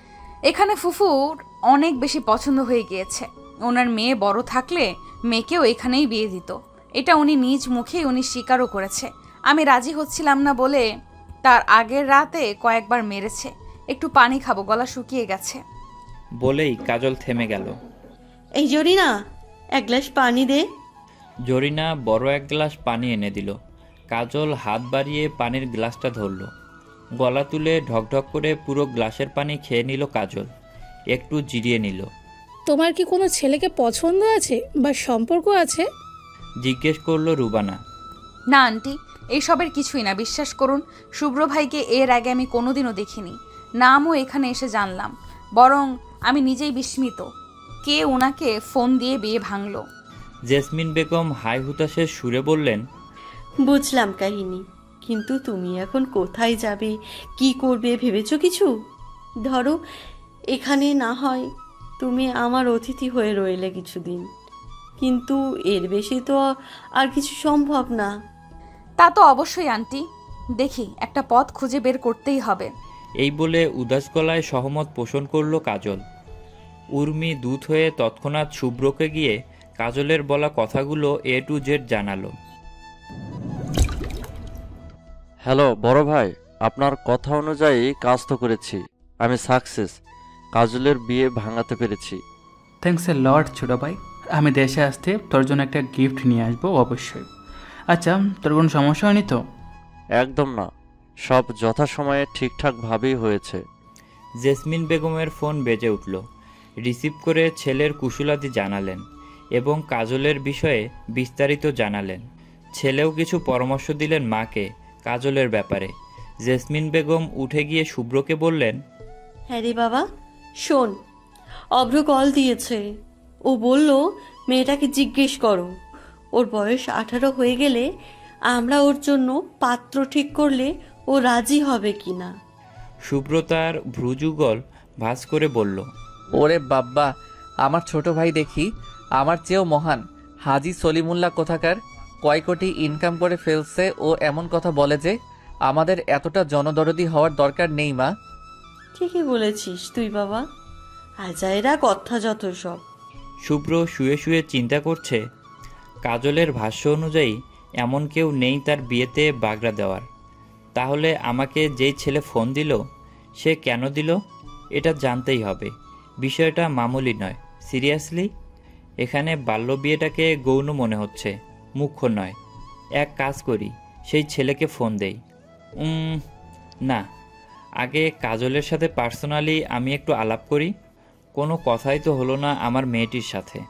এখানে ফুফুর অনেক বেশি পছন্দ হয়ে গিয়েছে। ওনার মেয়ে বড় থাকলে মেয়েকেও এখানেই বিয়ে দিত। এটা উনি নিজ মুখেই উনি স্বীকারও করেছে। আমি রাজি হচ্ছিলাম না বলে তার আগের রাতে কয়েকবার মেরেছে। একটু পানি খাবো, গলা শুকিয়ে গেছে। বলেই কাজল থেমে গেল। এই জরিনা, এক গ্লাস পানি দে। জরিনা বড় এক গ্লাস পানি এনে দিল। কাজল হাত বাড়িয়ে পানির গ্লাসটা ধরল, গলা তুলে ঢকঢক করে পুরো গ্লাসের পানি খেয়ে নিল কাজল। একটু জিরিয়ে নিল। তোমার কি কোনো ছেলেকে পছন্দ আছে বা সম্পর্ক আছে? জিজ্ঞেস করলো রুবানা। না আন্টি, এইসবের কিছুই না, বিশ্বাস করুন। শুভ্র ভাইকে এর আগে আমি কোনোদিনও দেখিনি, নামও এখানে এসে জানলাম। বরং আমি নিজেই বিস্মিত, কে ওনাকে ফোন দিয়ে বিয়ে ভাঙলো। জেসমিন বেগম হাই হুতাশের সুরে বললেন, বুঝলাম কাহিনী, কিন্তু তুমি এখন কোথায় যাবে, কি করবে ভেবেছো কিছু? ধরো এখানে না হয় তুমি আমার অতিথি হয়ে রইলে কিছুদিন, কিন্তু এর বেশি তো আর কিছু সম্ভব না। তা তো অবশ্যই আন্টি, দেখি একটা পথ খুঁজে বের করতেই হবে। এই বলে উদাস গলায় সহমত পোষণ করল কাজল। উর্মি দূত হয়ে তৎক্ষণাৎ শুভ্রকে গিয়ে কাজলের বলা কথাগুলো এ টু জেড জানালো। হ্যালো বড় ভাই, আপনার কথা অনুযায়ী কাজ তো করেছি, আমি সাকসেস। কাজলের বিয়ে ভাঙাতে পেরেছি। থ্যাঙ্কস এ লট ছোটো ভাই। আমি দেশে আসতে তোর জন্য একটা গিফট নিয়ে আসবো অবশ্যই। আচ্ছা, তোর কোনো সমস্যা হয়নি তো? একদম না, সব যথাসময়ে ঠিকঠাকভাবেই হয়েছে। জেসমিন বেগমের ফোন বেজে উঠল। রিসিভ করে ছেলের কুশলাদি জানালেন এবং কাজলের বিষয়ে বিস্তারিত জানালেন। ছেলেও কিছু পরামর্শ দিলেন মাকে কাজলের ব্যাপারে। জেসমিন বেগম উঠে গিয়ে শুভ্রকে বললেন, হ্যাঁ রে বাবা, শোন, অভ্র কল দিয়েছে। ও বলল মেয়েটাকে জিজ্ঞেস করো, ওর বয়স আঠারো হয়ে গেলে আমরা ওর জন্য পাত্র ঠিক করলে ও রাজি হবে কিনা। শুভ্র তার ভ্রুযুগল ভাঁজ করে বলল, ওরে বাব্বা, আমার ছোট ভাই দেখি আমার চেয়েও মহান। হাজি সলিমুল্লাহ কোথাকার কয় কোটি ইনকাম করে ফেলছে, ও এমন কথা বলে যে আমাদের এতটা জনদরদি হওয়ার দরকার নেই। মা ঠিকই বলেছিস তুই বাবা, আজাইরা কথা যত সব। শুভ্র শুয়ে শুয়ে চিন্তা করছে, কাজলের ভাষ্য অনুযায়ী এমন কেউ নেই তার বিয়েতে বাগড়া দেওয়ার। তাহলে আমাকে যেই ছেলে ফোন দিল সে কেন দিল এটা জানতেই হবে। বিষয়টা মামুলি নয়, সিরিয়াসলি। এখানে বাল্য বিয়েটাকে গৌণ মনে হচ্ছে, মুখ্য নয়। এক কাজ করি, সেই ছেলেকে ফোন দেই। উম না, আগে কাজলের সাথে পার্সোনালি আমি একটু আলাপ করি। কোনো কথাই তো হলো না আমার মেয়েটির সাথে।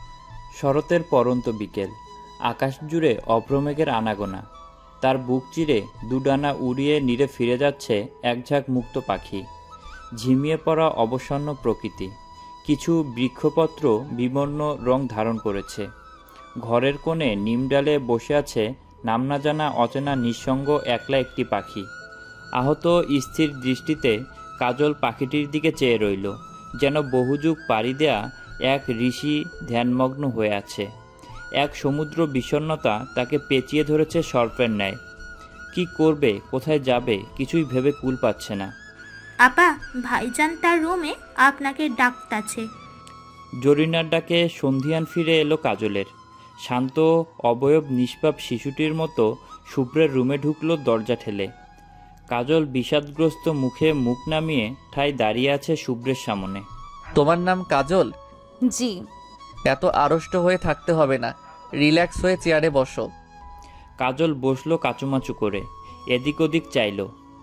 শরতের পরন্ত বিকেল, আকাশ জুড়ে অভ্রমেঘের আনাগোনা। তার বুক চিরে দুডানা উড়িয়ে নিরে ফিরে যাচ্ছে এক ঝাঁক মুক্ত পাখি। ঝিমিয়ে পড়া অবসন্ন প্রকৃতি, কিছু বৃক্ষপত্র বিবর্ণ রং ধারণ করেছে। ঘরের কোণে নিমডালে বসে আছে নাম না জানা অচেনা নিঃসঙ্গ একলা একটি পাখি। আহত স্থির দৃষ্টিতে কাজল পাখিটির দিকে চেয়ে রইল, যেন বহুযুগ পাড়ি দেয়া এক ঋষি ধ্যানমগ্ন হয়ে আছে। এক সমুদ্র বিষণ্ণতা তাকে পেঁচিয়ে ধরেছে সর্পের ন্যায়। কি করবে, কোথায় যাবে, কিছুই ভেবে কুল পাচ্ছে না। আপা, ভাইজান তার রুমে আপনাকে ডাকতাছে। জরিনার ডাকে সন্ধিয়ান ফিরে এলো কাজলের। শান্ত অবয়ব নিষ্পাপ শিশুটির মতো শুভ্রের রুমে ঢুকলো দরজা ঠেলে। কাজল বিষাদগ্রস্ত মুখে মুখ নামিয়ে ঠায় দাঁড়িয়ে আছে শুভ্রের সামনে। তোমার নাম কাজল? জি। এত আড়ষ্ট হয়ে থাকতে হবে না, রিল্যাক্স হয়ে চেয়ারে বসো। কাজল বসলো কাচুমাচু করে, এদিক ওদিক চাইল।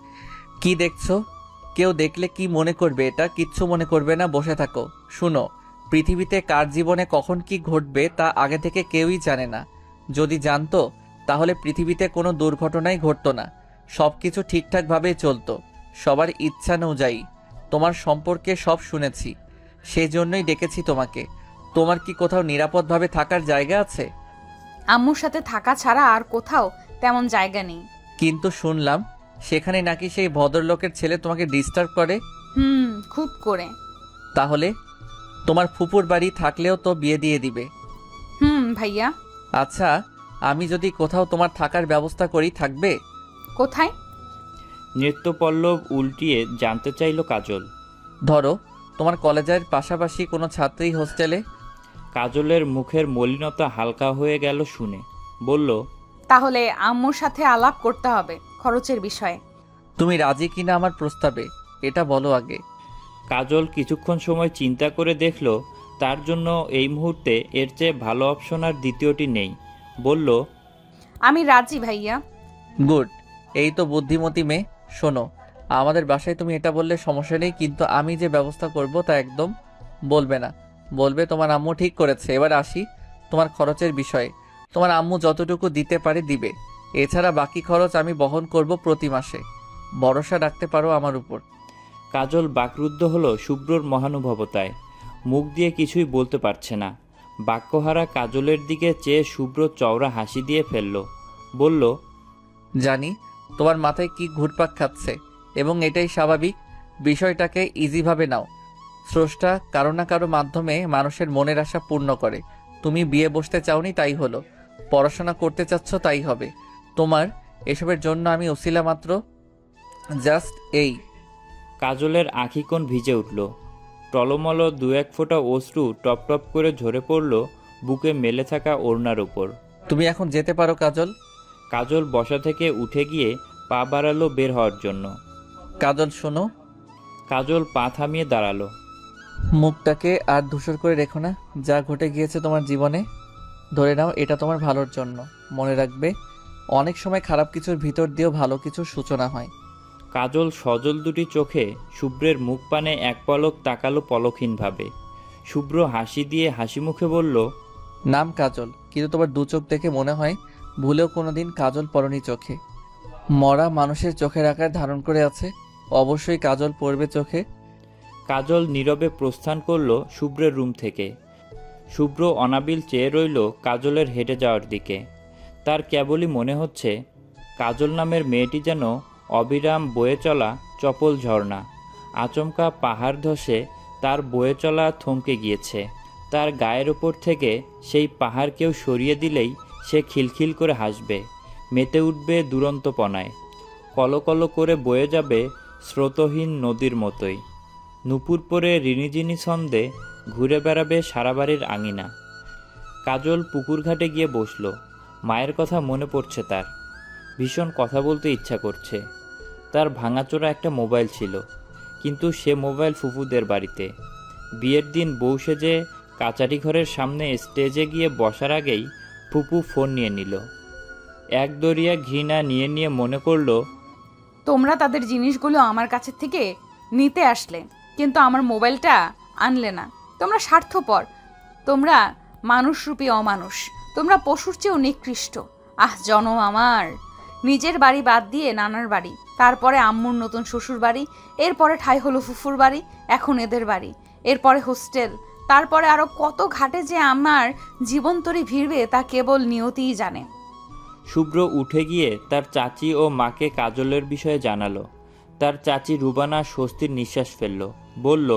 কি দেখছো? কেউ দেখলে কি মনে করবে? এটা কিচ্ছু মনে করবে না, বসে থাকো। শুনো, পৃথিবীতে কার জীবনে কখন কি ঘটবে তা আগে থেকে কেউই জানে না। যদি জানতো তাহলে পৃথিবীতে কোনো দুর্ঘটনাই ঘটতো না, সব কিছু ঠিকঠাকভাবেই চলতো, সবার ইচ্ছা অনুযায়ী। তোমার সম্পর্কে সব শুনেছি, সেজন্যই ডেকেছি তোমাকে। তোমার কি কোথাও নিরাপদভাবে থাকার জায়গা আছে? আম্মুর সাথে থাকা ছাড়া আর কোথাও তেমন জায়গা নেই। কিন্তু শুনলাম সেখানে নাকি সেই ভদ্রলোকের ছেলে তোমাকে ডিস্টার্ব করে। হুম, খুব করে। তাহলে তোমার ফুপুর বাড়ি থাকলেও তো বিয়ে দিয়ে দিবে। হুম ভাইয়া। আচ্ছা, আমি যদি কোথাও তোমার থাকার ব্যবস্থা করি, থাকবে? কোথায়? নৃত্যপল্লব উল্টিয়ে জানতে চাইল কাজল। ধরো তোমার কলেজের পাশাপাশি কোনো ছাত্রী হোস্টেলে। কাজলের মুখের মলিনতা হালকা হয়ে গেল শুনে। বলল, তাহলে আম্মুর সাথে আলাপ করতে হবে খরচের বিষয়ে। তুমি রাজি কিনা আমার প্রস্তাবে এটা বলো আগে। কাজল কিছুক্ষণ সময় চিন্তা করে দেখল তার জন্য এই মুহূর্তে এর চেয়ে ভালো অপশন আর দ্বিতীয়টি নেই। বলল, আমি রাজি ভাইয়া। গুড, এই তো বুদ্ধিমতী মেয়ে। শোনো, আমাদের বাসায় তুমি এটা বললে সমস্যা নেই, কিন্তু আমি যে ব্যবস্থা করব তা একদম বলবে না। বলবে তোমার আম্মু ঠিক করেছে। এবার আসি তোমার খরচের বিষয়ে। তোমার আম্মু যতটুকু দিতে পারে দিবে, এছাড়া বাকি খরচ আমি বহন করব প্রতি মাসে। ভরসা রাখতে পারো আমার উপর। কাজল বাকরুদ্ধ হলো শুভ্রর মহানুভবতায়। মুখ দিয়ে কিছুই বলতে পারছে না। বাক্যহারা কাজলের দিকে চেয়ে শুভ্র চওড়া হাসি দিয়ে ফেলল। বলল, জানি তোমার মাথায় কি ঘুরপাক খাচ্ছে এবং এটাই স্বাভাবিক। বিষয়টাকে ইজিভাবে নাও। স্রষ্টা কারো না কারো মাধ্যমে মানুষের মনের আশা পূর্ণ করে। তুমি বিয়ে বসতে চাওনি, তাই হলো। পড়াশোনা করতে চাচ্ছ, তাই হবে। তোমার এসবের জন্য আমি ওসিলা মাত্র, জাস্ট এই। কাজলের আঁখিকোণ ভিজে উঠল। টলমল দু এক ফোঁটা অশ্রু টপ টপ করে ঝরে পড়ল বুকে মেলে থাকা ওড়নার উপর। তুমি এখন যেতে পারো কাজল। কাজল বসা থেকে উঠে গিয়ে পা বাড়ালো বের হওয়ার জন্য। কাজল শোনো। কাজল পা থামিয়ে দাঁড়ালো। মুখটাকে আর ধূসর করে রেখো না। যা ঘটে গিয়েছে তোমার জীবনে, ধরে নাও এটা তোমার ভালোর জন্য। মনে রাখবে, অনেক সময় খারাপ কিছুর ভিতর দিয়েও ভালো কিছুর সূচনা হয়। কাজল সজল দুটি চোখে শুভ্রের মুখ পানে এক পলক তাকালো পলকহীনভাবে। শুভ্র হাসি দিয়ে হাসি মুখে বলল, নাম কাজল, কিন্তু তোমার দু চোখ দেখে মনে হয় ভুলেও কোনোদিন কাজল পরনি চোখে। মরা মানুষের চোখের আকার ধারণ করে আছে, অবশ্যই কাজল পড়বে চোখে। কাজল নীরবে প্রস্থান করল শুভ্রের রুম থেকে। শুভ্র অনাবিল চেয়ে রইল কাজলের হেঁটে যাওয়ার দিকে। তার কেবলই মনে হচ্ছে কাজল নামের মেয়েটি যেন অবিরাম বয়ে চলা চপল ঝর্ণা। আচমকা পাহাড় ধসে তার বয়ে চলা থমকে গিয়েছে। তার গায়ের ওপর থেকে সেই পাহাড় কেউ সরিয়ে দিলেই সে খিলখিল করে হাসবে, মেতে উঠবে দুরন্তপনায়, কলকল করে বয়ে যাবে স্রোতহীন নদীর মতোই। নুপুর পরে রিনিঝিনি ছন্দে ঘুরে বেড়াবে সারা বাড়ির আঙিনা। কাজল পুকুর ঘাটে গিয়ে বসল। মায়ের কথা মনে পড়ছে তার। ভীষণ কথা বলতে ইচ্ছা করছে। তার ভাঙাচোরা একটা মোবাইল ছিল, কিন্তু সে মোবাইল ফুফুদের বাড়িতে। বিয়ের দিন বউ সেজে কাচারি ঘরের সামনে স্টেজে গিয়ে বসার আগেই ফুপু ফোন নিয়ে নিল। এক দরিয়া ঘৃণা নিয়ে নিয়ে মনে করল, তোমরা তাদের জিনিসগুলো আমার কাছে থেকে নিতে আসলে, কিন্তু আমার মোবাইলটা আনলে না। তোমরা স্বার্থপর, তোমরা মানুষরূপী অমানুষ, তোমরা পশুর চেয়েও নিকৃষ্ট। আহ জনম আমার, নিজের বাড়ি বাদ দিয়ে নানার বাড়ি, তারপরে আম্মুর নতুন শ্বশুর বাড়ি, এরপরে ঠাই হলো ফুফুর বাড়ি, এখন এদের বাড়ি, এরপরে হোস্টেল, তারপরে আরও কত ঘাটে যে আমার জীবনতরী ভিড়বে তা কেবল নিয়তিই জানে। শুভ্র উঠে গিয়ে তার চাচি ও মাকে কাজলের বিষয়ে জানালো। তার চাচি রুবানা স্বস্তির নিঃশ্বাস ফেলল। বলল,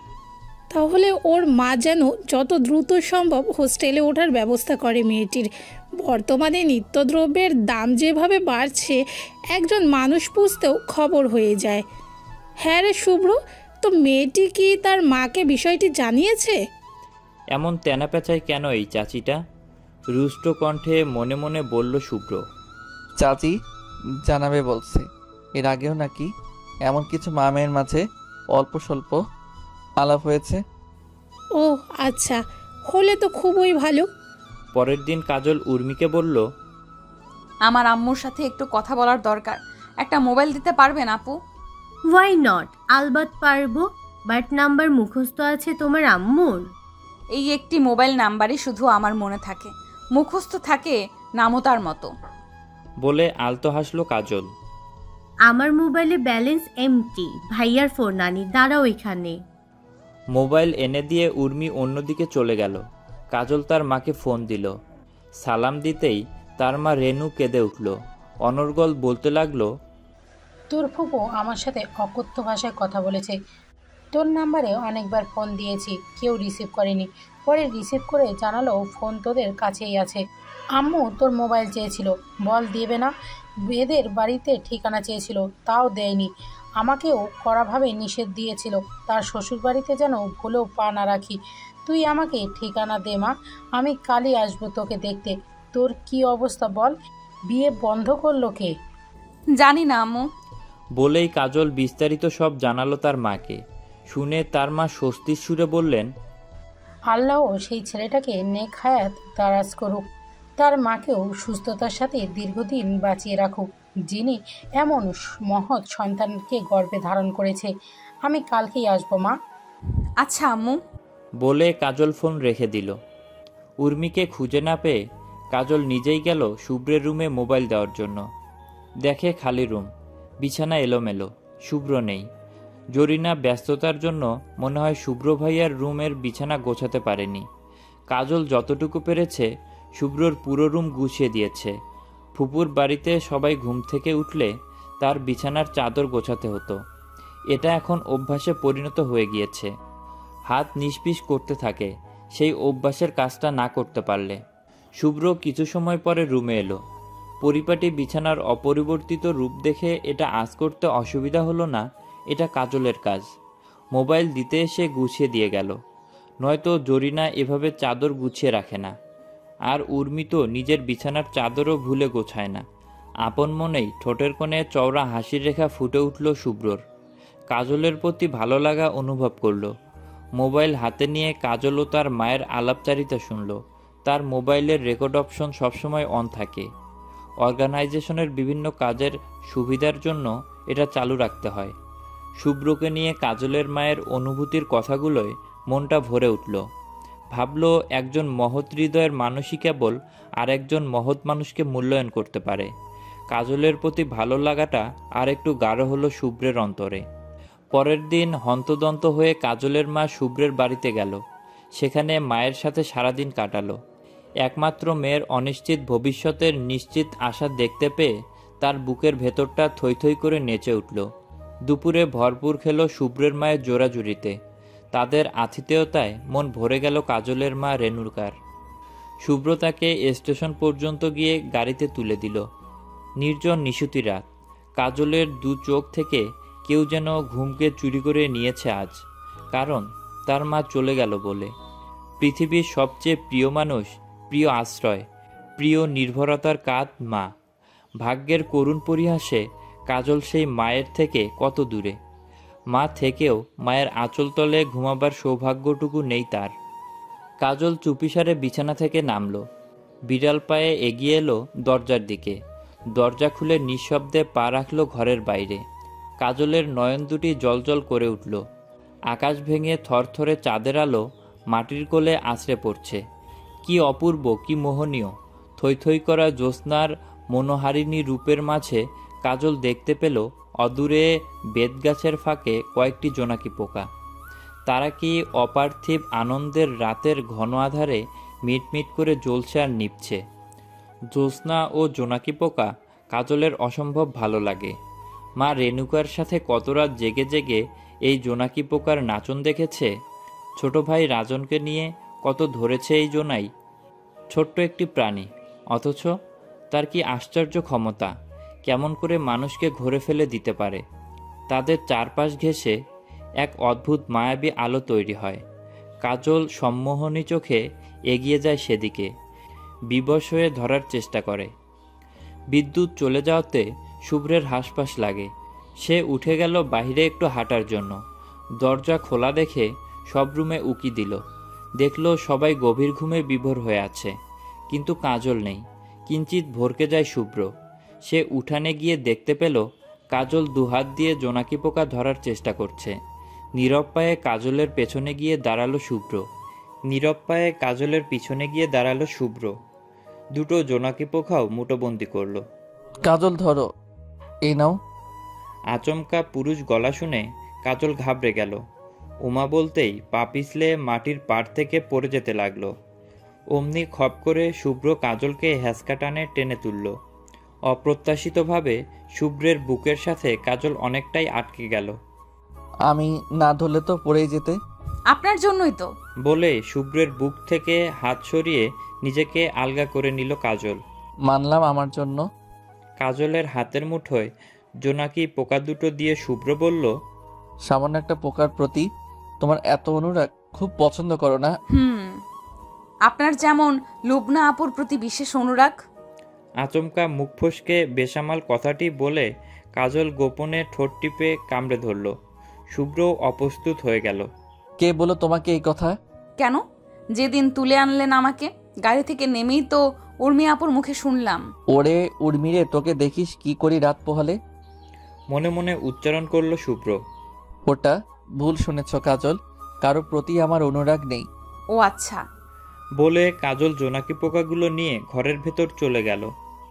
তাহলে ওর মা যেন যত দ্রুত সম্ভব হোস্টেলে ওঠার ব্যবস্থা করে মেয়েটির। বর্তমানে নিত্যদ্রব্যের দাম যেভাবে বাড়ছে, একজন মানুষ পুষতেও খবর হয়ে যায়। হ্যাঁ রে শুভ্র, তো মেয়েটি কি তার মাকে বিষয়টি জানিয়েছে? এমন তেনাপেঁচায় কেন এই চাচিটা? রুষ্ট কণ্ঠে মনে মনে বলল শুভ্র। চাচি জানাবে বলছে। এর আগেও নাকি এমন কিছু মা মেয়ের মাঝে অল্প স্বল্প আলাপ হয়েছে? ও আচ্ছা, হলে তো খুবই ভালো। পরের দিন কাজল উর্মিকে বলল, আমার আম্মুর সাথে একটু কথা বলার দরকার, একটা মোবাইল দিতে পারবেন আপু? ওয়াই নট, আলবাত পারবো। বাট নাম্বার মুখস্থ আছে তোমার আম্মুর? এই একটি মোবাইল নাম্বারই শুধু আমার মনে থাকে, মুখস্থ থাকে নামতার মতো। বলে আলতো হাসলো কাজল। আমার মোবাইলে ব্যালেন্স এমটি, ভাইয়ার ফোন আনি, দাঁড়াও এখানে। মোবাইল এনে দিয়ে উর্মি অন্যদিকে চলে গেল। কাজল তার মাকে ফোন দিল। সালাম দিতেই তার মা রেনু কেঁদে উঠল। অনর্গল বলতে লাগলো, তোর ফুপু আমার সাথে অকথ্য ভাষায় কথা বলেছে। তোর নাম্বারে অনেকবার ফোন দিয়েছি, কেউ রিসিভ করেনি। পরে রিসিভ করে জানালো ফোন তোদের কাছেই আছে। আম্মু তোর মোবাইল চেয়েছিল, বল দেবে না। এদের বাড়িতে ঠিকানা চেয়েছিল, তাও দেয়নি। আমাকেও কড়াভাবে নিষেধ দিয়েছিল তার শ্বশুর বাড়িতে যেন ভুলেও পা না রাখি। তুই আমাকে ঠিকানা দে মা, আমি কালই আসবো তোকে দেখতে। তোর কি অবস্থা বল? বিয়ে বন্ধ করলো কে? জানি না আম্মু। বলেই কাজল বিস্তারিত সব জানালো তার মাকে। শুনে তার মা স্বস্তির সুরে বললেন, আল্লাহ সেই ছেলেটাকে নেক হায়াত দারাজ করুক, তার মাকেও সুস্থতার সাথে দীর্ঘদিন বাঁচিয়ে রাখুক, যিনি এমন মহৎ সন্তানকে গর্ভে ধারণ করেছে। আমি কালকেই আসবো মা। আচ্ছা আম্মু। বলে কাজল ফোন রেখে দিল। উর্মিকে খুঁজে না পেয়ে কাজল নিজেই গেল শুভ্রের রুমে মোবাইল দেওয়ার জন্য। দেখে খালি রুম, বিছানা এলোমেলো, শুভ্র নেই। জরিনা ব্যস্ততার জন্য মনে হয় শুভ্র ভাইয়ার রুমের বিছানা গোছাতে পারেনি। কাজল যতটুকু পেরেছে শুভ্রর পুরো রুম গুছিয়ে দিয়েছে। ফুপুর বাড়িতে সবাই ঘুম থেকে উঠলে তার বিছানার চাদর গোছাতে হতো। এটা এখন অভ্যাসে পরিণত হয়ে গিয়েছে। হাত নিষ্পিস করতে থাকে সেই অভ্যাসের কাজটা না করতে পারলে। শুভ্র কিছু সময় পরে রুমে এলো। পরিপাটি বিছানার অপরিবর্তিত রূপ দেখে এটা আঁচ করতে অসুবিধা হলো না, এটা কাজলের কাজ। মোবাইল দিতে এসে গুছিয়ে দিয়ে গেল। নয়তো জরিনা এভাবে চাদর গুছিয়ে রাখে না। আর উর্মি তো নিজের বিছানার চাদরও ভুলে গোছায় না। আপন মনেই ঠোঁটের কোণে চওড়া হাসির রেখা ফুটে উঠল শুভ্রর। কাজলের প্রতি ভালো লাগা অনুভব করল। মোবাইল হাতে নিয়ে কাজলও তার মায়ের আলাপচারিতা শুনল। তার মোবাইলের রেকর্ড অপশন সবসময় অন থাকে। অর্গানাইজেশনের বিভিন্ন কাজের সুবিধার জন্য এটা চালু রাখতে হয়। শুভ্রকে নিয়ে কাজলের মায়ের অনুভূতির কথাগুলোয় মনটা ভরে উঠল। ভাবল, একজন মহৎ হৃদয়ের মানুষই কেবল আর একজন মহৎ মানুষকে মূল্যায়ন করতে পারে। কাজলের প্রতি ভালো লাগাটা আর একটু গাঢ় হলো শুভ্রের অন্তরে। পরের দিন হন্তদন্ত হয়ে কাজলের মা শুভ্রের বাড়িতে গেল। সেখানে মায়ের সাথে সারাদিন কাটালো। একমাত্র মেয়ের অনিশ্চিত ভবিষ্যতের নিশ্চিত আশা দেখতে পেয়ে তার বুকের ভেতরটা থই থই করে নেচে উঠল। দুপুরে ভরপুর খেল শুভ্রের মায়ের জোড়াজুড়িতে। তাদের আতিথেয়তায় মন ভরে গেল কাজলের মা রেণুকার। শুভ্র তাকে স্টেশন পর্যন্ত গিয়ে গাড়িতে তুলে দিল। নির্জন নিশুতি রাত। কাজলের দু চোখ থেকে কেউ যেন ঘুমকে চুরি করে নিয়েছে আজ, কারণ তার মা চলে গেল বলে। পৃথিবীর সবচেয়ে প্রিয় মানুষ, প্রিয় আশ্রয়, প্রিয় নির্ভরতার কাঁধ মা। ভাগ্যের করুণ পরিহাসে কাজল সেই মায়ের থেকে কত দূরে। মা থেকেও মায়ের আঁচল তলে ঘুমাবার সৌভাগ্যটুকু নেই তার। কাজল চুপিসারে বিছানা থেকে নামল। বিড়াল পায়ে এগিয়ে এলো দরজার দিকে। দরজা খুলে নিঃশব্দে পা রাখল ঘরের বাইরে। কাজলের নয়ন দুটি জলজল করে উঠল। আকাশ ভেঙে থরথরে চাঁদের আলো মাটির কোলে আছড়ে পড়ছে। কি অপূর্ব, কি মোহনীয়! থই থই করা জ্যোৎস্নার মনোহারিণী রূপের মাঝে কাজল দেখতে পেল অদূরে বেতগাছের ফাঁকে কয়েকটি জোনাকি পোকা। তারা কি অপার্থিব আনন্দের রাতের ঘন আধারে মিটমিট করে জ্বলছে আর নিভছে। জ্যোৎস্না ও জোনাকি পোকা কাজলের অসম্ভব ভালো লাগে। মা রেণুকার সাথে কত রাত জেগে জেগে এই জোনাকি পোকার নাচন দেখেছে। ছোট ভাই রাজনকে নিয়ে কত ধরেছে এই জোনাই। ছোট্ট একটি প্রাণী, অথচ তার কি আশ্চর্য ক্ষমতা, কেমন করে মানুষকে ঘরে ফেলে দিতে পারে। তাদের চারপাশ ঘেঁষে এক অদ্ভুত মায়াবী আলো তৈরি হয়। কাজল সম্মোহনী চোখে এগিয়ে যায় সেদিকে, বিবশ হয়ে ধরার চেষ্টা করে। বিদ্যুৎ চলে যাওয়াতে শুভ্রের হাসপাস লাগে। সে উঠে গেল বাইরে একটু হাঁটার জন্য। দরজা খোলা দেখে সব রুমে উকি দিল। দেখল সবাই গভীর ঘুমে বিভোর হয়ে আছে, কিন্তু কাজল নেই। কিঞ্চিত ভরকে যায় শুভ্র। সে উঠানে গিয়ে দেখতে পেল কাজল দুহাত দিয়ে জোনাকি পোকা ধরার চেষ্টা করছে। নীরব পায়ে কাজলের পেছনে গিয়ে দাঁড়ালো শুভ্র। নীরব পায়ে কাজলের পিছনে গিয়ে দাঁড়ালো শুভ্র। দুটো জোনাকি পোকাও মুঠোবন্দি করলো। কাজল ধরো, এই নাও। আচমকা পুরুষ গলা শুনে কাজল ঘাবড়ে গেল। উমা বলতেই পা পিছলে মাটির পাড় থেকে পড়ে যেতে লাগলো। অমনি খপ করে শুভ্র কাজলকে হ্যাঁচকা টানে টেনে তুলল। অপ্রত্যাশিতভাবে শুভ্রের বুকের সাথে কাজল অনেকটাই আটকে গেল। আমি না ধরলে তো পড়েই যেতে। আপনার জন্যই তো। বলে শুভ্রের বুক থেকে হাত সরিয়ে নিজেকে আলগা করে নিল কাজল। মানলাম আমার জন্য। কাজলের হাতের মুঠোয় জোনাকি পোকা দুটো দিয়ে শুভ্র বলল, সামান্য একটা পোকার প্রতি তোমার এত অনুরাগ খুব পছন্দ করো না? হুম, আপনার যেমন লুবনা আপুর প্রতি বিশেষ অনুরাগ। আচমকা মুখ ফসকে বেসামাল কথাটি বলে কাজল গোপনে ঠোঁট টিপে কামড়ে ধরল। শুভ্র অপ্রস্তুত হয়ে গেল। কে বলো তোমাকে এই কথা? কেন, যেদিন তুলে আনলেন আমাকে গাড়ি থেকে নেমেই তো উর্মি আপুর মুখে শুনলাম। ওরে উর্মিরে, তোকে দেখিস কি করি রাত পোহালে। মনে মনে উচ্চারণ করলো শুভ্র। ওটা ভুল শুনেছ কাজল, কারো প্রতি আমার অনুরাগ নেই। ও আচ্ছা। বলে কাজল জোনাকি পোকাগুলো নিয়ে ঘরের ভেতর চলে গেল।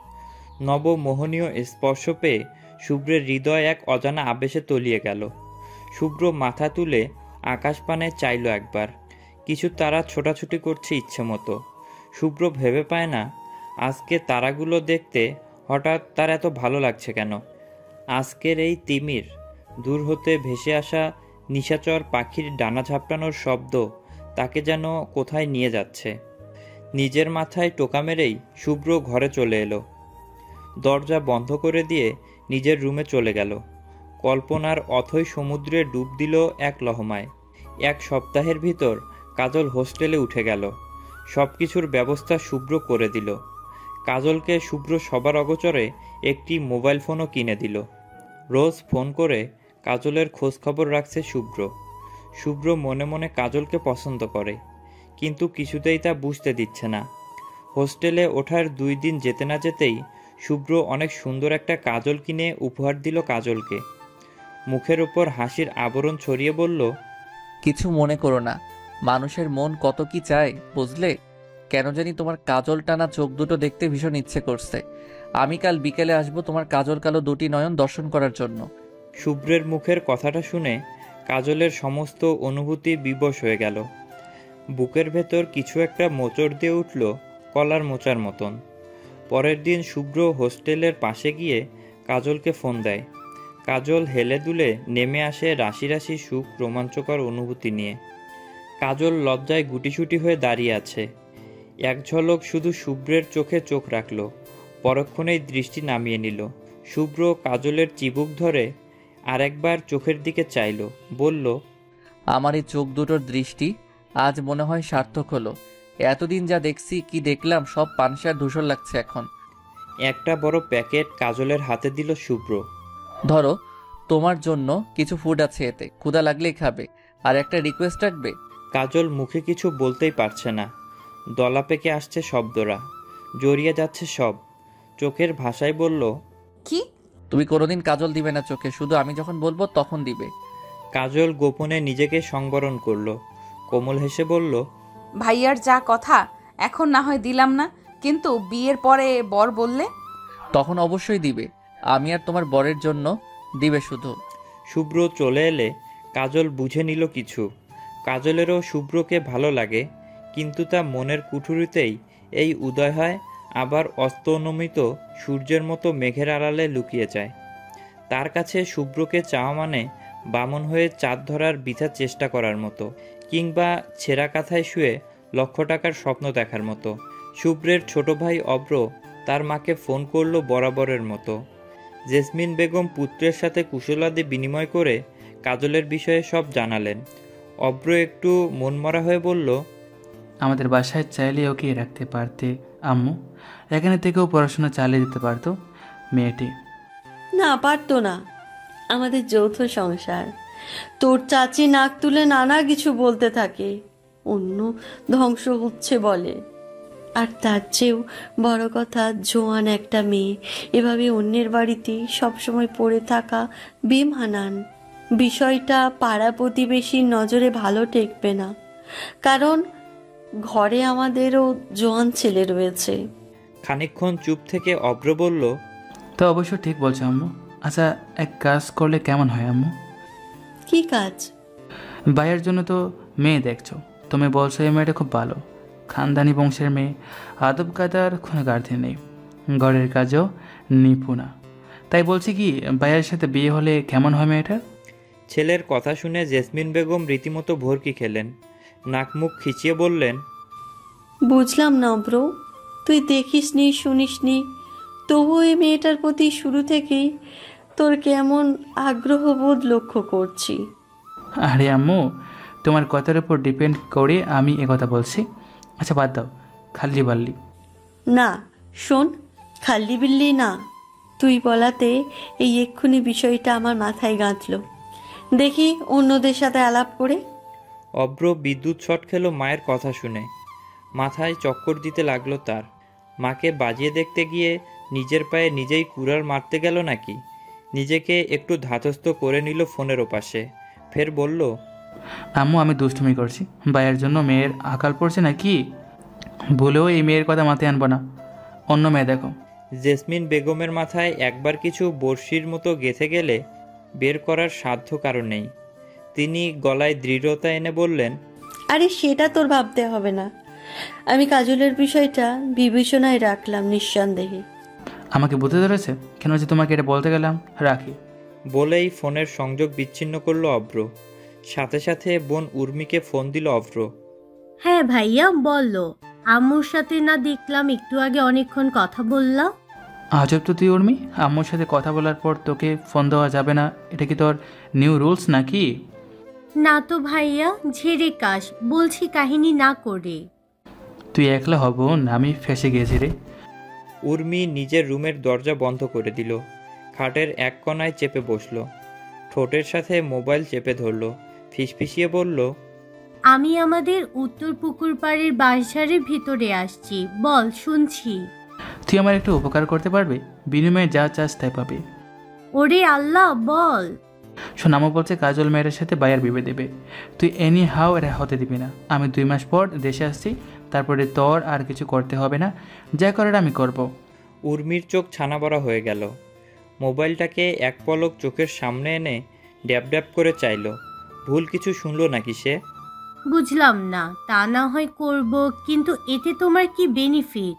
নবমোহনীয় স্পর্শ পেয়ে শুভ্রের হৃদয় এক অজানা আবেশে তলিয়ে গেল। শুভ্র মাথা তুলে আকাশ পানে চাইল একবার। কিছু তারা ছোটাছুটি করছে ইচ্ছে মতো। শুভ্র ভেবে পায় না আজকে তারাগুলো দেখতে হঠাৎ তার এত ভালো লাগছে কেন। আজকের এই তিমির দূর হতে ভেসে আসা নিশাচর পাখির ডানা ঝাপটানোর শব্দ তাকে যেন কোথায় নিয়ে যাচ্ছে। নিজের মাথায় টোকা মেরেই শুভ্র ঘরে চলে এলো। দরজা বন্ধ করে দিয়ে নিজের রুমে চলে গেল। কল্পনার অথৈ সমুদ্রে ডুব দিল এক লহমায়। এক সপ্তাহের ভিতর কাজল হোস্টেলে উঠে গেল। সব কিছুর ব্যবস্থা শুভ্র করে দিল। কাজলকে শুভ্র সবার অগোচরে একটি মোবাইল ফোনও কিনে দিল। রোজ ফোন করে কাজলের খোঁজখবর রাখছে শুভ্র। শুভ্র মনে মনে কাজলকে পছন্দ করে, কিন্তু কিছুতেই তা বুঝতে দিচ্ছে না। হোস্টেলে ওঠার দুই দিন যেতে না যেতেই শুভ্র অনেক সুন্দর একটা কাজল কিনে উপহার দিল কাজলকে। মুখের ওপর হাসির আবরণ ছড়িয়ে বলল, কিছু মনে করো না, মানুষের মন কত কি চায় বুঝলে। কেন জানি তোমার কাজল টানা চোখ দুটো দেখতে ভীষণ ইচ্ছে করছে। আমি কাল বিকেলে আসবো তোমার কাজল কালো দুটি নয়ন দর্শন করার জন্য। শুভ্রের মুখের কথাটা শুনে কাজলের সমস্ত অনুভূতি বিবশ হয়ে গেল। বুকের ভেতর কিছু একটা মোচড় দিয়ে উঠল কলার মোচার মতন। পরের দিন শুভ্র হোস্টেলের পাশে গিয়ে কাজলকে ফোন দেয়। কাজল হেলে দুলে নেমে আসে রাশি রাশি সুখ রোমাঞ্চকর অনুভূতি নিয়ে। কাজল লজ্জায় গুটিসুটি হয়ে দাঁড়িয়ে আছে। এক ঝলক শুধু শুভ্রের চোখে চোখ রাখল, পরক্ষণেই দৃষ্টি নামিয়ে নিল। শুভ্র কাজলের চিবুক ধরে আরেকবার চোখের দিকে চাইল, বলল, আমার এই চোখ দুটোর দৃষ্টি আজ মনে হয় সার্থক হলো। এতদিন যা দেখছি কি দেখলাম সব পানসার ধূসর লাগছে এখন। একটা বড় প্যাকেট কাজলের হাতে দিল শুভ্র। ধরো, তোমার জন্য কিছু ফুড আছে, এতে ক্ষুধা লাগলেই খাবে। আর একটা রিকোয়েস্ট রাখবে। কাজল মুখে কিছু বলতেই পারছে না। দলা পেকে আসছে শব্দরা, জড়িয়ে যাচ্ছে সব। চোখের ভাষায় বলল, কি? তুমি কোনোদিন কাজল দিবে না চোখে, শুধু আমি যখন বলবো তখন দিবে। কাজল গোপনে নিজেকে সংবরণ করলো। কোমল হেসে বলল, ভাইয়ার যা কথা, এখন না হয় দিলাম না, কিন্তু বিয়ের পরে বর বললে? তখন অবশ্যই দিবে। আমি আর তোমার বরের জন্য দিবে শুধু। শুভ্র চলে এলে কাজল বুঝে নিল কিছু। কাজলেরও শুভ্রকে ভালো লাগে, কিন্তু তা মনের কুঠুরিতেই এই উদয় হয়, আবার অস্তনমিত সূর্যের মতো মেঘের আড়ালে লুকিয়ে যায়। তার কাছে শুভ্রকে চাওয়া মানে বামন হয়ে চাঁদ ধরার বৃথা চেষ্টা করার মতো, কিংবা ছেঁড়া কাঁথায় শুয়ে লক্ষ টাকার স্বপ্ন দেখার মতো। শুভ্রের ছোট ভাই অব্র তার মাকে ফোন করলো বরাবরের মতো। জেসমিন বেগম পুত্রের সাথে কুশলাদি বিনিময় করে কাজলের বিষয়ে সব জানালেন। অব্র একটু মনমরা হয়ে বলল, আমাদের বাসায় চাইলে ওকে রাখতে পারতে আম্মু, এখানে থেকেও পড়াশোনা চালিয়ে দিতে পারতো মেয়েটি। না, পারতো না। আমাদের যৌথ সংসার। তোর চাচি নাক তুলে নানা কিছু বলতে থাকে, অন্য ধ্বংস হচ্ছে বলে। আর তার চেয়েও বড় কথা, জোয়ান একটা মেয়ে এভাবে অন্যের বাড়িতে সবসময় পড়ে থাকা বেমানান। বিষয়টা পাড়া প্রতিবেশীর নজরে ভালো ঠেকবে না, কারণ ঘরে আমাদেরও জোয়ান ছেলে রয়েছে। খানিকক্ষণ চুপ থেকে অব্র বলল, তো অবশ্য ঠিক বলছো আম্মু। আচ্ছা, এক কাজ করলে কেমন হয় আম্মু? কি কাজ? ভাইয়ের জন্য তো মেয়ে দেখছো, তুমি বলছো এই মেয়েটা খুব ভালো, খানদানি বংশের মেয়ে, আদব কাদার কোনো গার্ধে নেই, ঘরের কাজও নিপুণা। তাই বলছি কি, ভাইয়ের সাথে বিয়ে হলে কেমন হয় মেয়েটার? ছেলের কথা শুনে জেসমিন বেগম রীতিমতো ভরকি খেলেন। নাক মুখ খিচিয়ে বললেন, বুঝলাম না অব্র, তুই দেখিস নি শুনিস নি, তবু এই মেয়েটার প্রতি শুরু থেকেই তোর কেমন আগ্রহ বোধ লক্ষ্য করছি। আরে আম্মু, তোমার কথার উপর ডিপেন্ড করে আমি একথা বলছি। আচ্ছা বাদ দাও, খাল্লি বাল্লি। না শোন, খাল্লি বিল্লি না, তুই বলাতে এই এক্ষুনি বিষয়টা আমার মাথায় গাঁথল। দেখি অন্যদের সাথে আলাপ করে। অব্র বিদ্যুৎ শট খেলো মায়ের কথা শুনে। মাথায় চক্কর দিতে লাগলো তার। মাকে বাজিয়ে দেখতে গিয়ে নিজের পায়ে নিজেই কুড়াল মারতে গেল নাকি? নিজেকে একটু ধাতস্থ করে নিল ফোনের ওপাশে। ফের বলল, আম্মু আমি দুষ্টুমি করছি, ভাইয়ের জন্য মেয়ের আকাল পড়ছে নাকি? বলেও এই মেয়ের কথা মাথায় আনবো না, অন্য মেয়ে দেখো। জেসমিন বেগমের মাথায় একবার কিছু বড়শির মতো গেঁথে গেলে বের করার সাধ্য কারণ নেই। তিনি গলায় দৃঢ়তা এনে বললেন, আরে সেটা তোর ভাবতে হবে না, আমি কাজলের বিষয়টা বিবেচনায় রাখলাম নিঃসন্দেহে। আমাকে বুঝতে ধরেছে কেন যে তোমাকে এটা বলতে গেলাম, রাখি। বলেই ফোনের সংযোগ বিচ্ছিন্ন করলো অব্র। সাথে সাথে বোন উর্মিকে ফোন দিল অব্র। হ্যাঁ ভাইয়া বললো, আম্মুর সাথে না দেখলাম একটু আগে অনেকক্ষণ কথা বললাম। আজব তো তুই উর্মি, আম্মুর সাথে কথা বলার পর তোকে ফোন দেওয়া যাবে না, এটা কি তোর নিউ রুলস নাকি? না তো ভাইয়া, ঝেড়ে কাশ, বলছি কাহিনী না করে। তুই একলা হব না, আমি ফেসে গেছি রে। উর্মি নিজের রুমের দরজা বন্ধ করে দিল। খাটের এক কোণায় চেপে বসল, ঠোঁটের সাথে মোবাইল চেপে ধরল, ফিসফিসিয়ে বলল, আমি আমাদের উত্তর পুকুর পাড়ের বাঁশঝাড়ের ভিতরে আসছি, বল শুনছি। তুই আমার একটু উপকার করতে পারবে? বিনিময়ে যা চাস তাই পাবে। ওরে আল্লাহ, বল। শোন, আমা বলছে কাজল মেয়ের সাথে বাইয়ার বিবে দেবে, তুই এনি হাও এটা হতে দিবি না। আমি দুই মাস পর দেশে আসছি, তারপরে তোর আর কিছু করতে হবে না, যা করার আমি করব। উর্মির চোখ ছানা বড়া হয়ে গেল। মোবাইলটাকে এক পলক চোখের সামনে এনে ড্যাব ড্যাব করে চাইল। ভুল কিছু শুনলো নাকি সে? বুঝলাম না, তা না হয় করব, কিন্তু এতে তোমার কি বেনিফিট?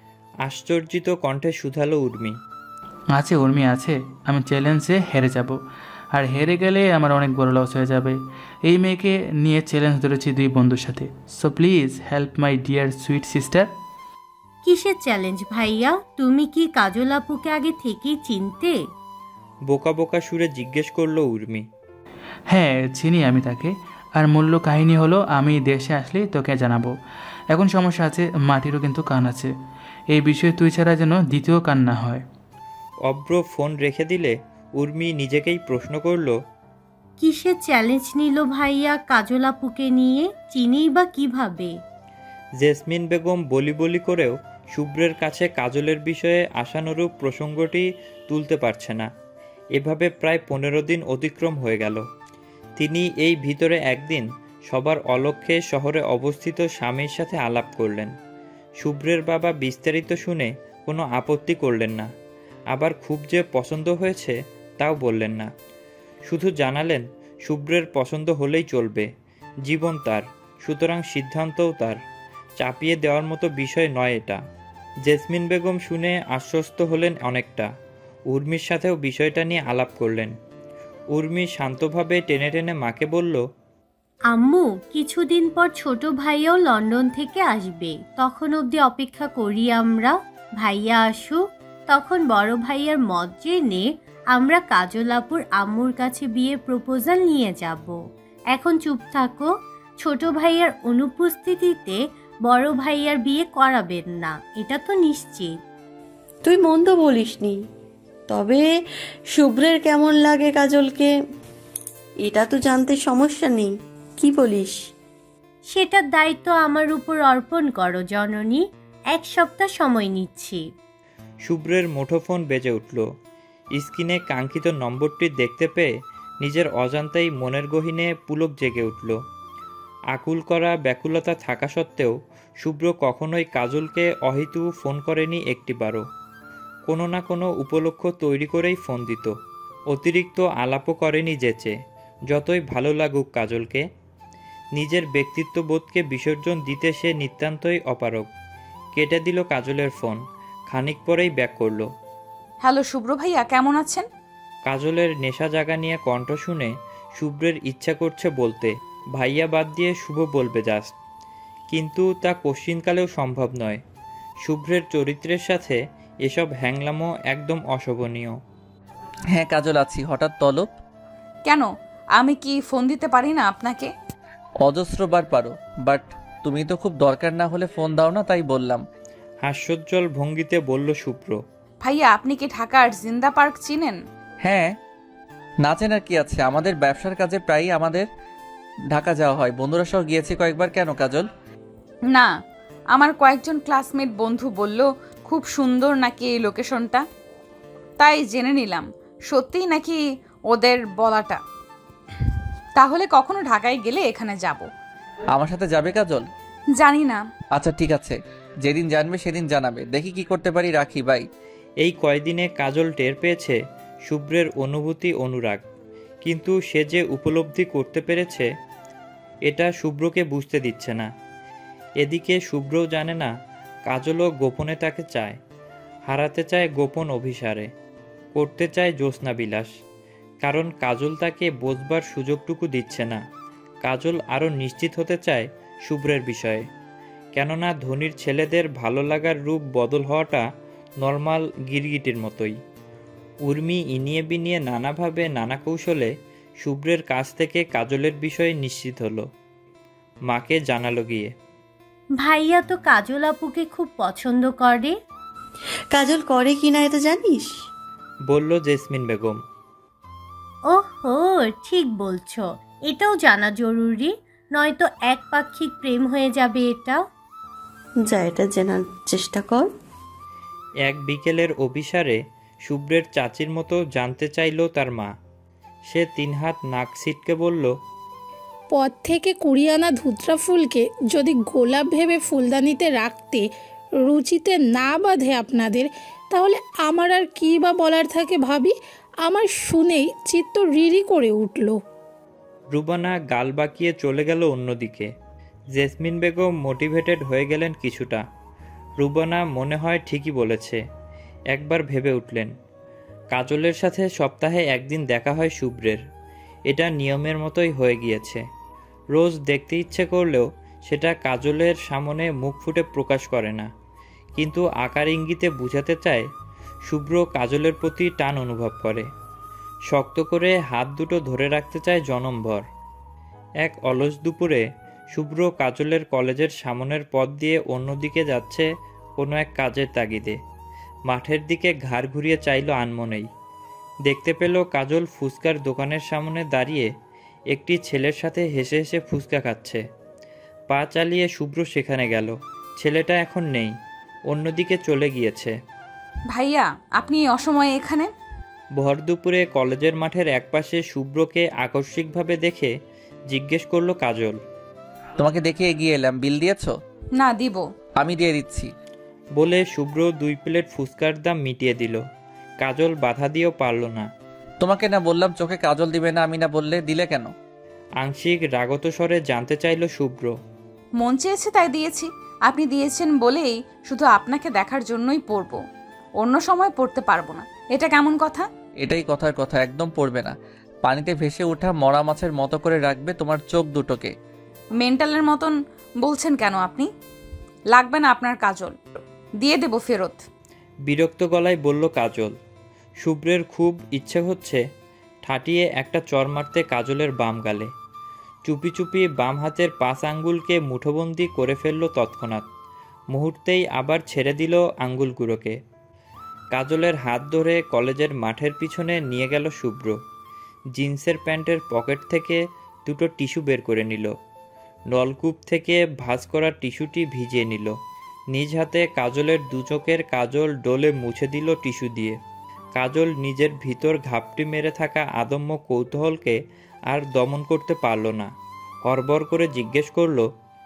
আশ্চর্যিত কণ্ঠে শুধালো উর্মি। আছে উর্মি আছে, আমি চ্যালেঞ্জে হেরে যাব, আর হেরে গেলে আমার অনেক বড় লস হয়ে যাবে। এই মেয়েকে নিয়ে চ্যালেঞ্জ ধরেছি দুই বন্ধুর সাথে, so please help my dear sweet sister. কিসের চ্যালেঞ্জ ভাইয়া? তুমি কি কাজল আপুকে আগে থেকেই চিনতে? বোকা বোকা সুরে জিজ্ঞেস করলো উর্মি। হ্যাঁ চিনি আমি তাকে, আর মূল্য কাহিনী হলো আমি দেশে আসলে তোকে জানাবো। এখন সমস্যা আছে, মাটিরও কিন্তু কান আছে, এই বিষয়ে তুই ছাড়া যেন দ্বিতীয় কান না হয়। অব্র ফোন রেখে দিলে উর্মি নিজেকেই প্রশ্ন করল, কিসের চ্যালেঞ্জ নিল ভাইয়া কাজল আপুকে নিয়ে? চিনিই বা কিভাবে? জেসমিন বেগম বলি বলি করেও শুভ্রের কাছে কাজলের বিষয়ে আশানুরূপ প্রসঙ্গটি তুলতে পারছে না। এভাবে প্রায় পনেরো দিন অতিক্রম হয়ে গেল। তিনি এই ভিতরে একদিন সবার অলক্ষ্যে শহরে অবস্থিত স্বামীর সাথে আলাপ করলেন। শুভ্রের বাবা বিস্তারিত শুনে কোনো আপত্তি করলেন না, আবার খুব যে পছন্দ হয়েছে তাও বললেন না। শুধু জানালেন শুভ্রের পছন্দ হলেই চলবে, জীবন তার, সুতরাং সিদ্ধান্তও তার, চাপিয়ে দেওয়ার মতো বিষয় নয় এটা। জেসমিন বেগম শুনে আশ্বস্ত হলেন অনেকটা। উর্মির সাথেও বিষয়টা নিয়ে আলাপ করলেন। উর্মি শান্তভাবে টেনে টেনে মাকে বলল, আম্মু কিছুদিন পর ছোট ভাইয়াও লন্ডন থেকে আসবে, তখন অবধি অপেক্ষা করি আমরা। ভাইয়া আসুক, তখন বড় ভাইয়ার মত জেনে আমরা কাজল আপুর আম্মুর কাছে বিয়ের প্রপোজাল নিয়ে যাব। এখন চুপ থাকো, ছোট ভাইয়ার অনুপস্থিতিতে বড় ভাইয়ার বিয়ে করাবেন না, এটা তো নিশ্চিত। তুই মন্দ বলিসনি, তবে শুভ্রের কেমন লাগে কাজলকে এটা তো জানতে সমস্যা নেই, কি বলিস? সেটার দায়িত্ব আমার উপর অর্পণ করো জননী, এক সপ্তাহ সময় নিচ্ছি। শুভ্রের মুঠোফোন বেজে উঠল। স্ক্রিনে কাঙ্ক্ষিত নম্বরটি দেখতে পেয়ে নিজের অজান্তেই মনের গহীনে পুলক জেগে উঠল। আকুল করা ব্যাকুলতা থাকা সত্ত্বেও শুভ্র কখনোই কাজলকে অহেতু ফোন করেনি একটিবারও। কোনো না কোনো উপলক্ষ তৈরি করেই ফোন দিত। অতিরিক্ত আলাপও করেনি যেচে, যতই ভালো লাগুক কাজলকে। নিজের ব্যক্তিত্ববোধকে বিসর্জন দিতে সে নিতান্তই অপারগ। কেটে দিল কাজলের ফোন, খানিক পরেই ব্যাক করল। হ্যালো শুভ্র ভাইয়া, কেমন আছেন? কাজলের নেশা জাগা নিয়ে কণ্ঠ শুনে শুভ্রের ইচ্ছা করছে বলতে, ভাইয়া বাদ দিয়ে শুভ বলবে জাস্ট, কিন্তু তা কশ্চিনকালেও সম্ভব নয়। শুভ্রের চরিত্রের সাথে এসব হ্যাংলামো একদম অশোভনীয়। হ্যাঁ কাজল আছি, হঠাৎ তলব? কেন, আমি কি ফোন দিতে পারি না আপনাকে? অজস্রবার পারো, বাট তুমি তো খুব দরকার না হলে ফোন দাও না, তাই বললাম। হাস্যোজ্জ্বল ভঙ্গিতে বলল শুভ্র। ভাইয়া আপনি কি ঢাকার জিন্দা পার্ক চিনেন? হ্যাঁ, না চেনার কি আছে, আমাদের ব্যবসার কাজে প্রায়ই আমাদের ঢাকা যাওয়া হয়, বন্ধুরা সহ গিয়েছি কয়েকবার। কেন কাজল? না, আমার কয়েকজন ক্লাসমেট বন্ধু বলল খুব সুন্দর নাকি এই লোকেশনটা, তাই জেনে নিলাম সত্যিই নাকি ওদের বলাটা। তাহলে কখনো ঢাকায় গেলে এখানে যাব। আমার সাথে যাবে কাজল? জানি না। আচ্ছা ঠিক আছে, যেদিন জানবে সেদিন জানাবে, দেখি কি করতে পারি। রাখি বাই। এই কয়দিনে কাজল টের পেয়েছে শুভ্রের অনুভূতি অনুরাগ, কিন্তু সে যে উপলব্ধি করতে পেরেছে এটা শুভ্রকে বুঝতে দিচ্ছে না। এদিকে শুভ্রও জানে না কাজলও গোপনে তাকে চায়, হারাতে চায় গোপন অভিসারে, করতে চায় জ্যোৎস্না বিলাস, কারণ কাজল তাকে বোঝবার সুযোগটুকু দিচ্ছে না। কাজল আরও নিশ্চিত হতে চায় শুভ্রের বিষয়ে, কেননা ধনীর ছেলেদের ভালো লাগার রূপ বদল হওয়াটা নর্মাল গিরগিটির মতোই। উর্মি ইনিয়ে বিনিয়ে নানাভাবে নানা কৌশলে শুভ্রের কাছ থেকে কাজলের বিষয়ে নিশ্চিত হলো, মাকে জানালো গিয়ে। ভাইয়া তো কাজল আপুকে খুব পছন্দ করে। কাজল করে কিনা এ তো জানিস? বলল জেসমিন বেগম। ওহো, ঠিক বলছো, এটাও জানা জরুরি, নয়তো একপাক্ষিক প্রেম হয়ে যাবে। এটাও যা, এটা জানার চেষ্টা কর। এক বিকেলের অভিসারে শুভ্রের চাচির মতো জানতে চাইল তার মা। সে তিন হাত নাক ছিটকে বলল, পথ থেকে কুড়িয়ে আনা ধুতরা ফুলকে যদি গোলাপ ভেবে ফুলদানিতে রাখতে রুচিতে না বাঁধে আপনাদের, তাহলে আমার আর কী বা বলার থাকে ভাবি। আমার শুনেই চিত্ত রিরি করে উঠল। রুবানা গাল বাঁকিয়ে চলে গেল অন্যদিকে। জেসমিন বেগম মোটিভেটেড হয়ে গেলেন কিছুটা। রুবানা মনে হয় ঠিকই বলেছে। একবার ভেবে উঠলেন, কাজলের সাথে সপ্তাহে একদিন দেখা হয় শুভ্রের, এটা নিয়মের মতোই হয়ে গিয়েছে। রোজ দেখতে ইচ্ছে করলেও সেটা কাজলের সামনে মুখ ফুটে প্রকাশ করে না, কিন্তু আকার ইঙ্গিতে বুঝাতে চায় শুভ্র কাজলের প্রতি টান অনুভব করে। শক্ত করে হাত দুটো ধরে রাখতে চায় জনমভর। এক অলস দুপুরে শুভ্র কাজলের কলেজের সামনের পথ দিয়ে অন্যদিকে যাচ্ছে কোনো এক কাজের তাগিদে। মাঠের দিকে ঘাড় ঘুরিয়ে চাইল আনমনেই। দেখতে পেল কাজল ফুচকার দোকানের সামনে দাঁড়িয়ে একটি ছেলের সাথে হেসে হেসে ফুচকা খাচ্ছে। পা চালিয়ে শুভ্র সেখানে গেল। ছেলেটা এখন নেই, অন্যদিকে চলে গিয়েছে। ভাইয়া আপনি অসময়ে এখানে? ভর দুপুরে কলেজের মাঠের একপাশে শুভ্রকে আকস্মিকভাবে দেখে জিজ্ঞেস করলো কাজল। তোমাকে দেখে এগিয়ে এলাম, বিল দিয়েছো? না, দিব। আমি দিয়ে দিচ্ছি বলে শুভ্র দুই প্লেট ফুচকার দাম মিটিয়ে দিল। কাজল বাধা দিয়েও পারল না। তোমাকে না বললাম চোখে কাজল দিবে না, আমি না বললে দিলে কেন? আংশিক রাগত স্বরে জানতে চাইল শুভ্র। মন চেয়েছে তাই দিয়েছি। আপনি দিয়েছেন বলেই শুধু আপনাকে দেখার জন্যই পরব, অন্য সময় পড়তে পারবো না। এটা কেমন কথা? এটাই কথার কথা, একদম পড়বে না। পানিতে ভেসে ওঠা মরা মাছের মতো করে রাখবে তোমার চোখ দুটোকে। মেন্টালের মতন বলছেন কেন আপনি? লাগবে না আপনার কাজল, দিয়ে দেব ফেরত। বিরক্ত গলায় বলল কাজল। শুভ্রের খুব ইচ্ছে হচ্ছে ঠাটিয়ে একটা চর মারতে কাজলের বাম গালে। চুপি চুপি বাম হাতের পাঁচ আঙ্গুলকে মুঠোবন্দি করে ফেলল তৎক্ষণাৎ। মুহূর্তেই আবার ছেড়ে দিল আঙ্গুলগুলোকে। কাজলের হাত ধরে কলেজের মাঠের পিছনে নিয়ে গেল শুভ্র। জিন্সের প্যান্টের পকেট থেকে দুটো টিস্যু বের করে নিল। নলকূপ থেকে ভাঁজ করা টিস্যুটি ভিজিয়ে নিল। নিজ হাতে কাজলের দু চোখের কাজল ডলে মুছে দিল টিস্যু দিয়ে। কাজল নিজের ভিতর ঘাপটি মেরে থাকা আদম্য কৌতূহলকে আর দমন করতে পারল না। হরবর করে জিজ্ঞেস করল,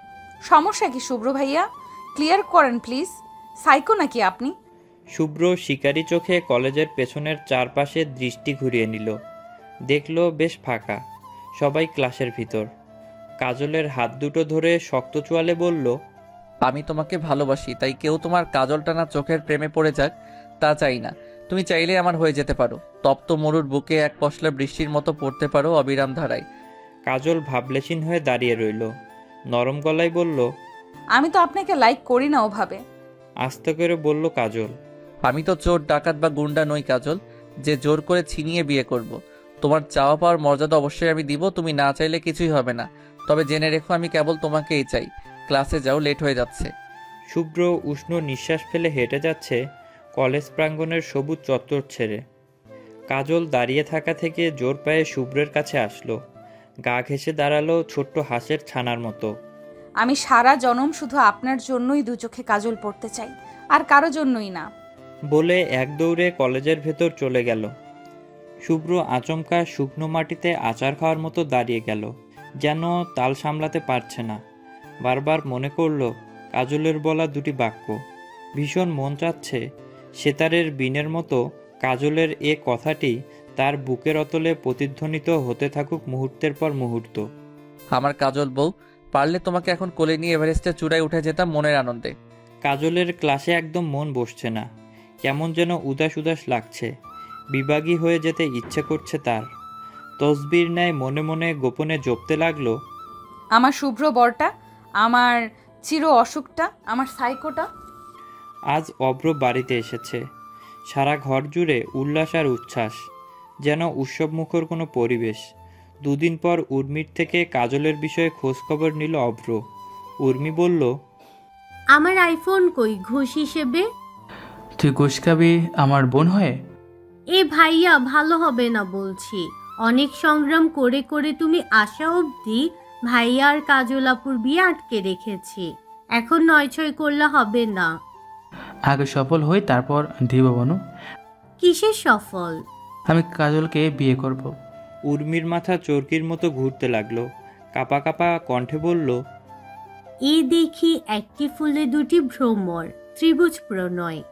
সমস্যা কি শুভ্র ভাইয়া? ক্লিয়ার করেন প্লিজ। সাইকো নাকি আপনি? শুভ্র শিকারি চোখে কলেজের পেছনের চারপাশে দৃষ্টি ঘুরিয়ে নিল। দেখল বেশ ফাঁকা, সবাই ক্লাসের ভিতর। কাজলের হাত দুটো ধরে শক্ত চোয়ালে বলল, আমি তোমাকে ভালোবাসি, তাই কেউ তোমার কাজলটা না চোখের প্রেমে পড়ে যাক তা চাই না। তুমি চাইলে আমার হয়ে যেতে পারো। তপ্ত মরুর বুকে এক পশলা বৃষ্টির মতো পড়তে পারো অবিরাম ধারায়। কাজল ভাবলেশীন হয়ে দাঁড়িয়ে রইল। নরম গলায় বলল, আমি তো আপনাকে লাইক করি না ওভাবে। আস্তে করে বলল কাজল, আমি তো চোর ডাকাত বা গুন্ডা নই কাজল, যে জোর করে ছিনিয়ে বিয়ে করব। তোমার চাওয়া পাওয়ার মর্যাদা অবশ্যই আমি দিব, তুমি না চাইলে কিছুই হবে না। তবে জেনে রেখো আমি কেবল তোমাকেই চাই, ক্লাসে যাও, লেট হয়ে যাচ্ছে। শুভ্র উষ্ণ নিঃশ্বাস ফেলে হেঁটে যাচ্ছে কলেজ প্রাঙ্গণের সবুজ চত্বর ছেড়ে। কাজল দাঁড়িয়ে থাকা থেকে জোর পায়ে শুভ্রের কাছে আসলো, গা ঘেঁষে দাঁড়ালো ছোট্ট হাঁসের ছানার মতো। আমি সারা জনম শুধু আপনার জন্যই দু চোখে কাজল পড়তে চাই, আর কারো জন্যই না, বলে এক দৌড়ে কলেজের ভেতর চলে গেল। শুভ্র আচমকা শুকনো মাটিতে আচার খাওয়ার মতো দাঁড়িয়ে গেল, যেন তাল সামলাতে পারছে না। বারবার মনে করল কাজলের বলা দুটি বাক্য। ভীষণ মন চাচ্ছে সেতারের বিনের মতো কাজলের এ কথাটি তার বুকের অতলে প্রতিধ্বনিত হতে থাকুক মুহূর্তের পর মুহূর্ত। আমার কাজল বউ, পারলে তোমাকে এখন কোলে নিয়ে এভারেস্টের চূড়ায় উঠে যেতাম মনের আনন্দে। কাজলের ক্লাসে একদম মন বসছে না, কেমন যেন উদাস উদাস লাগছে। বিভাগী হয়ে যেতে ইচ্ছে করছে তার। তসবির ন্যায় মনে মনে গোপনে জপতে লাগলো, আমার শুভ্র বরটা, আমার চির অসুখটা, আমার সাইকোটা। আজ অভ্র বাড়িতে এসেছে। সারা ঘর জুড়ে উল্লাস আর উচ্ছ্বাস, যেন উৎসবমুখর কোনো পরিবেশ। দুদিন পর উর্মির থেকে কাজলের বিষয়ে খোঁজখবর নিল অভ্র। উর্মি বলল, আমার আইফোন কই ঘুষ হিসেবে? তুই ঘুষ খাবি আমার বোন হয়ে? এ ভাইয়া ভালো হবে না বলছি। অনেক সংগ্রাম করে করে তুমি আসা অবধি ভাইয়া আর কাজলাপুর বিয়ে আটকে রেখেছি। এখন নয় ছয় করলে হবে না। আগে সফল হই, তারপর দিব বনু। কিসের সফল? আমি কাজলকে বিয়ে করব। উর্মির মাথা চরকির মতো ঘুরতে লাগলো, কাপা কাপা কণ্ঠে বলল, এই দেখি একটি ফুলে দুটি ভ্রমর, ত্রিভুজ প্রণয়।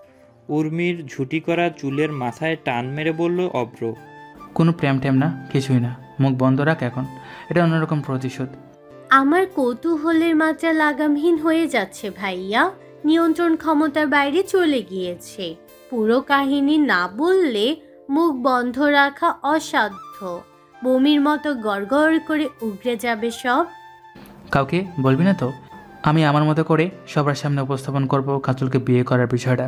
উর্মির ঝুটি করা চুলের মাথায় টান মেরে বলল অভ্র, কোনো প্রেম টেম না, কিছুই না, মুখ বন্ধ রাখ এখন, এটা অন্যরকম প্রতিশোধ। আমার কৌতূহলের মাত্রা লাগামহীন হয়ে যাচ্ছে ভাইয়া, নিয়ন্ত্রণ ক্ষমতার বাইরে চলে গিয়েছে। পুরো কাহিনী না বললে মুখ বন্ধ রাখা অসাধ্য। বমির মতো গড়গড় করে উগড়ে যাবে সব। কাউকে বলবি না তো? আমি আমার মতো করে সবার সামনে উপস্থাপন করব কাজলকে বিয়ে করার বিষয়টা।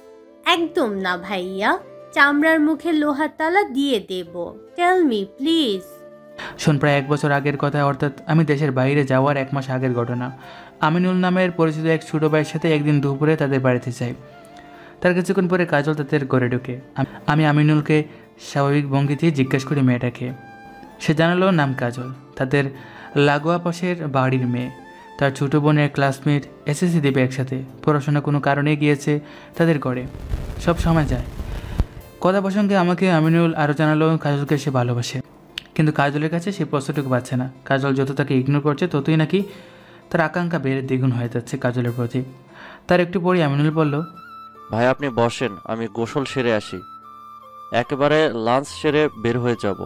একদম না ভাইয়া, চামড়ার মুখে লোহার তালা দিয়ে দেব। Tell me please. শোন, প্রায় এক বছর আগের কথা, অর্থাৎ আমি দেশের বাইরে যাওয়ার এক মাস আগের ঘটনা। আমিনুল নামের পরিচিত এক ছোট ভাইয়ের সাথে একদিন দুপুরে তাদের বাড়িতে যাই। তার কিছুক্ষণ পরে কাজল তাদের ঘরে ঢুকে। আমি আমিনুলকে স্বাভাবিক ভঙ্গিতে জিজ্ঞেস করি মেয়েটাকে। সে জানালো নাম কাজল, তাদের লাগোয়া পাশের বাড়ির মেয়ে। তার ছোটো বোনের ক্লাসমেট, এসএসসি দেবে একসাথে, পড়াশোনা কোনো কারণে গিয়েছে তাদের ঘরে, সব সময় যায়। কথা প্রসঙ্গে আমাকে আমিনুল আরও জানালো কাজলকে সে ভালোবাসে, কিন্তু কাজলের কাছে সে প্রশ্নটুকু পাচ্ছে না। কাজল যত তাকে ইগনোর করছে ততই নাকি তার আকাঙ্ক্ষা বেড়ে দ্বিগুণ হয়ে যাচ্ছে কাজলের প্রতি। তার একটু পরে আমিনুল বলল, ভাই আপনি বসেন, আমি গোসল সেরে আসি, একেবারে লাঞ্চ সেরে বের হয়ে যাব,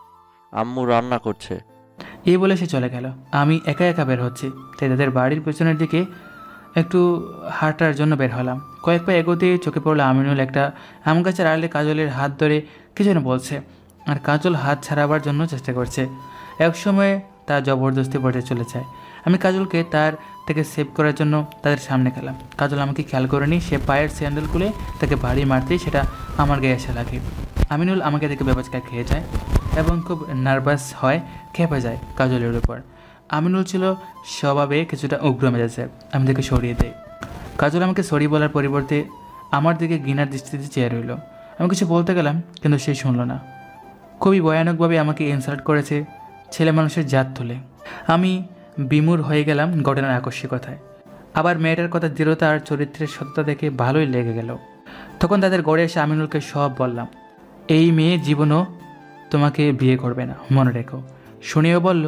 আম্মু রান্না করছে। এই বলে সে চলে গেল। আমি একা একা বের হচ্ছি, তাই তাদের বাড়ির পেছনের দিকে একটু হাঁটার জন্য বের হলাম। কয়েক পা এগোতে চোখে পড়লো আমিনুল একটা আম গাছের আড়ালে কাজলের হাত ধরে কিছু যেন বলছে, আর কাজল হাত ছাড়াবার জন্য চেষ্টা করছে। এক সময় তা জবরদস্তি পড়ে চলে যায়। আমি কাজলকে তার থেকে সেভ করার জন্য তাদের সামনে গেলাম। কাজল আমাকে খেয়াল করেনি, সে পায়ের স্যান্ডেল খুলে তাকে বাড়ি মারতেই সেটা আমার গায়ে এসে লাগে। আমিনুল আমাকে দেখে বেবাচকা খেয়ে যায় এবং খুব নার্ভাস হয়, খেপে যায় কাজলের উপর। আমিনুল ছিল স্বভাবে কিছুটা উগ্র মেজাজে। আমি তাকে সরিয়ে দেই। কাজল আমাকে সরি বলার পরিবর্তে আমার দিকে ঘৃণার দৃষ্টিতে চেয়ে রইল। আমি কিছু বলতে গেলাম, কিন্তু সে শুনল না। খুবই ভয়ানকভাবে আমাকে ইনসাল্ট করেছে, ছেলে মানুষের জাত তুলে। আমি বিমূর হয়ে গেলাম ঘটনার আকস্মিকতায়। আবার মেয়েটার কথা দৃঢ়তা আর চরিত্রের সততা দেখে ভালোই লেগে গেল। তখন তাদের গড়ে এসে আমিনুলকে সব বললাম। এই মেয়ে জীবনও তোমাকে বিয়ে করবে না, মনে রেখো। শুনেও বলল,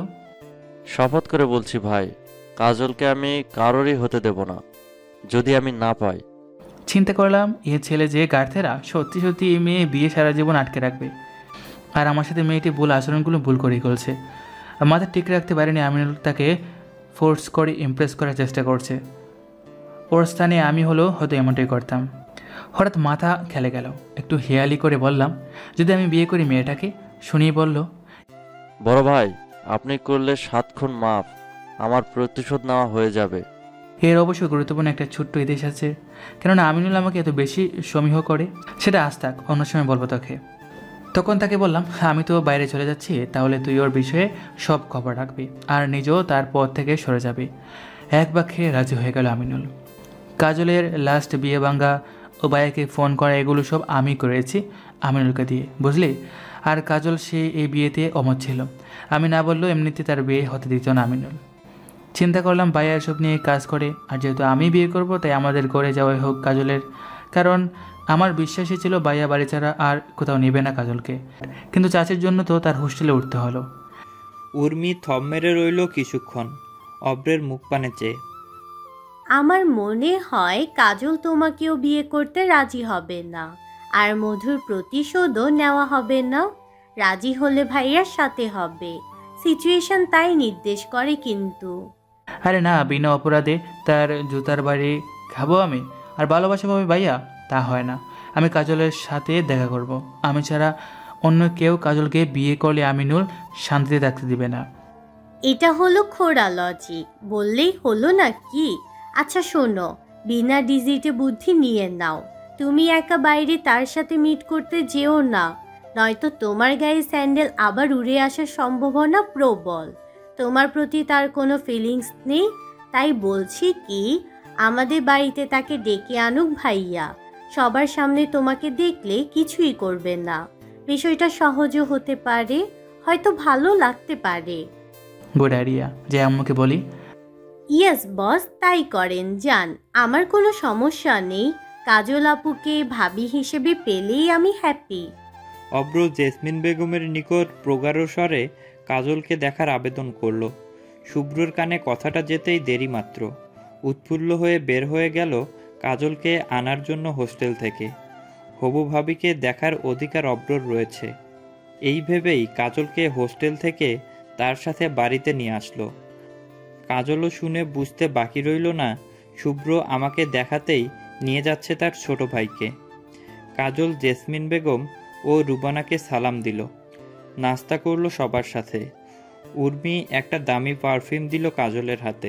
শপথ করে বলছি ভাই, কাজলকে আমি কারোরই হতে দেব না যদি আমি না পাই। চিন্তা করলাম এ ছেলে যে গার্থেরা, সত্যি সত্যি এই মেয়ে বিয়ে সারা জীবন আটকে রাখবে। আর আমার সাথে মেয়েটি ভুল আচরণগুলো ভুল করেই করছে। মাথা ঠিক রাখতে পারেনি আমিনুল তাকে ফোর্স করে ইমপ্রেস করার চেষ্টা করছে। ওর স্থানে আমি হলেও হয়তো এমনটাই করতাম। হঠাৎ মাথা খেলে গেল। একটু হেয়ালি করে বললাম, যদি আমি বিয়ে করি মেয়েটাকে? শুনিয়ে বলল, বড় ভাই আপনি করলে সাত খুন মাফ, আমার প্রতিশোধ নেওয়া হয়ে যাবে। এর অবশ্য গুরুত্বপূর্ণ একটা ছোট্ট ইতিহাস আছে, কেননা আমিনুল আমাকে এত বেশি সমীহ করে। সেটা আজ থাক, অন্য সময় বলবো তোকে। তখন তাকে বললাম, আমি তো বাইরে চলে যাচ্ছি, তাহলে তুই ওর বিষয়ে সব খবর রাখবি আর নিজেও তার পথ থেকে সরে যাবি। এক বাক্যে রাজি হয়ে গেল আমিনুল। কাজলের লাস্ট বিয়ে ভাঙ্গা ও ভাইয়াকে ফোন করা এগুলো সব আমি করেছি আমিনুলকে দিয়ে, বুঝলি? আর কাজল সে এই বিয়েতে অমত ছিল। আমি না বললেও এমনিতে তার বিয়ে হতে দিত না আমিনুল। চিন্তা করলাম ভাইয়া এসব নিয়ে কাজ করে, আর যেহেতু আমি বিয়ে করব তাই আমাদের করে যাওয়াই হোক কাজলের। কারণ আমার বিশ্বাসই ছিল ভাইয়া বাড়ি ছাড়া আর কোথাও নেবে না কাজলকে, কিন্তু চাচির জন্য তো তার হোস্টেলে উঠতে হলো। উর্মি থম মেরে রইল কিছুক্ষণ অব্রের মুখ পানে চেয়ে। আমার মনে হয় কাজল তোমাকেও বিয়ে করতে রাজি হবে না, আর মধুর প্রতিশোধও নেওয়া হবে না। রাজি হলে ভাইয়ার সাথে হবে, সিচুয়েশন তাই নির্দেশ করে। কিন্তু আরে না, বিনা অপরাধে তার জুতার বাড়ি খাবো আমি আর ভালোবাসা পাবে ভাইয়া? তা হয় না। আমি কাজলের সাথে দেখা করব। আমি ছাড়া অন্য কেউ কাজলকে বিয়ে করলে আমিনুল শান্তিতে থাকতে দিবে না। এটা হলো খোড়া লজিক, বললেই হলো না কি? আচ্ছা শোনো, বিনা ডিজিটে বুদ্ধি নিয়ে নাও। তুমি একা বাইরে তার সাথে মিট করতে যেও না, নয়তো তোমার গায়ে স্যান্ডেল আবার উড়ে আসার সম্ভাবনা প্রবল। তোমার প্রতি তার কোনো ফিলিংস নেই, তাই বলছি কি আমাদের বাড়িতে তাকে ডেকে আনুক ভাইয়া। সবার সামনে তোমাকে দেখলে কিছুই করবে না। বিষয়টা সহজও হতে পারে, হয়তো ভালো লাগতে পারে। গুড আইডিয়া, যে আম্মুকে বলি। ইয়েস বস, তাই করেন যান, আমার কোনো সমস্যা নেই। কাজল আপুকে ভাবি হিসেবে পেলেই আমি হ্যাপি। অব্র জেসমিন বেগমের নিকট প্রগাঢ় স্বরে কাজলকে দেখার আবেদন করল। শুভ্রর কানে কথাটা যেতেই দেরি মাত্র উৎফুল্ল হয়ে বের হয়ে গেল কাজলকে আনার জন্য হোস্টেল থেকে। হবু ভাবিকে দেখার অধিকার অব্রর রয়েছে, এই ভেবেই কাজলকে হোস্টেল থেকে তার সাথে বাড়িতে নিয়ে আসলো। কাজলও শুনে বুঝতে বাকি রইল না শুভ্র আমাকে দেখাতেই নিয়ে যাচ্ছে তার ছোট ভাইকে। কাজল জেসমিন বেগম ও রুবানাকে সালাম দিল, নাস্তা করলো সবার সাথে। উর্মি একটা দামি পারফিউম দিল কাজলের হাতে।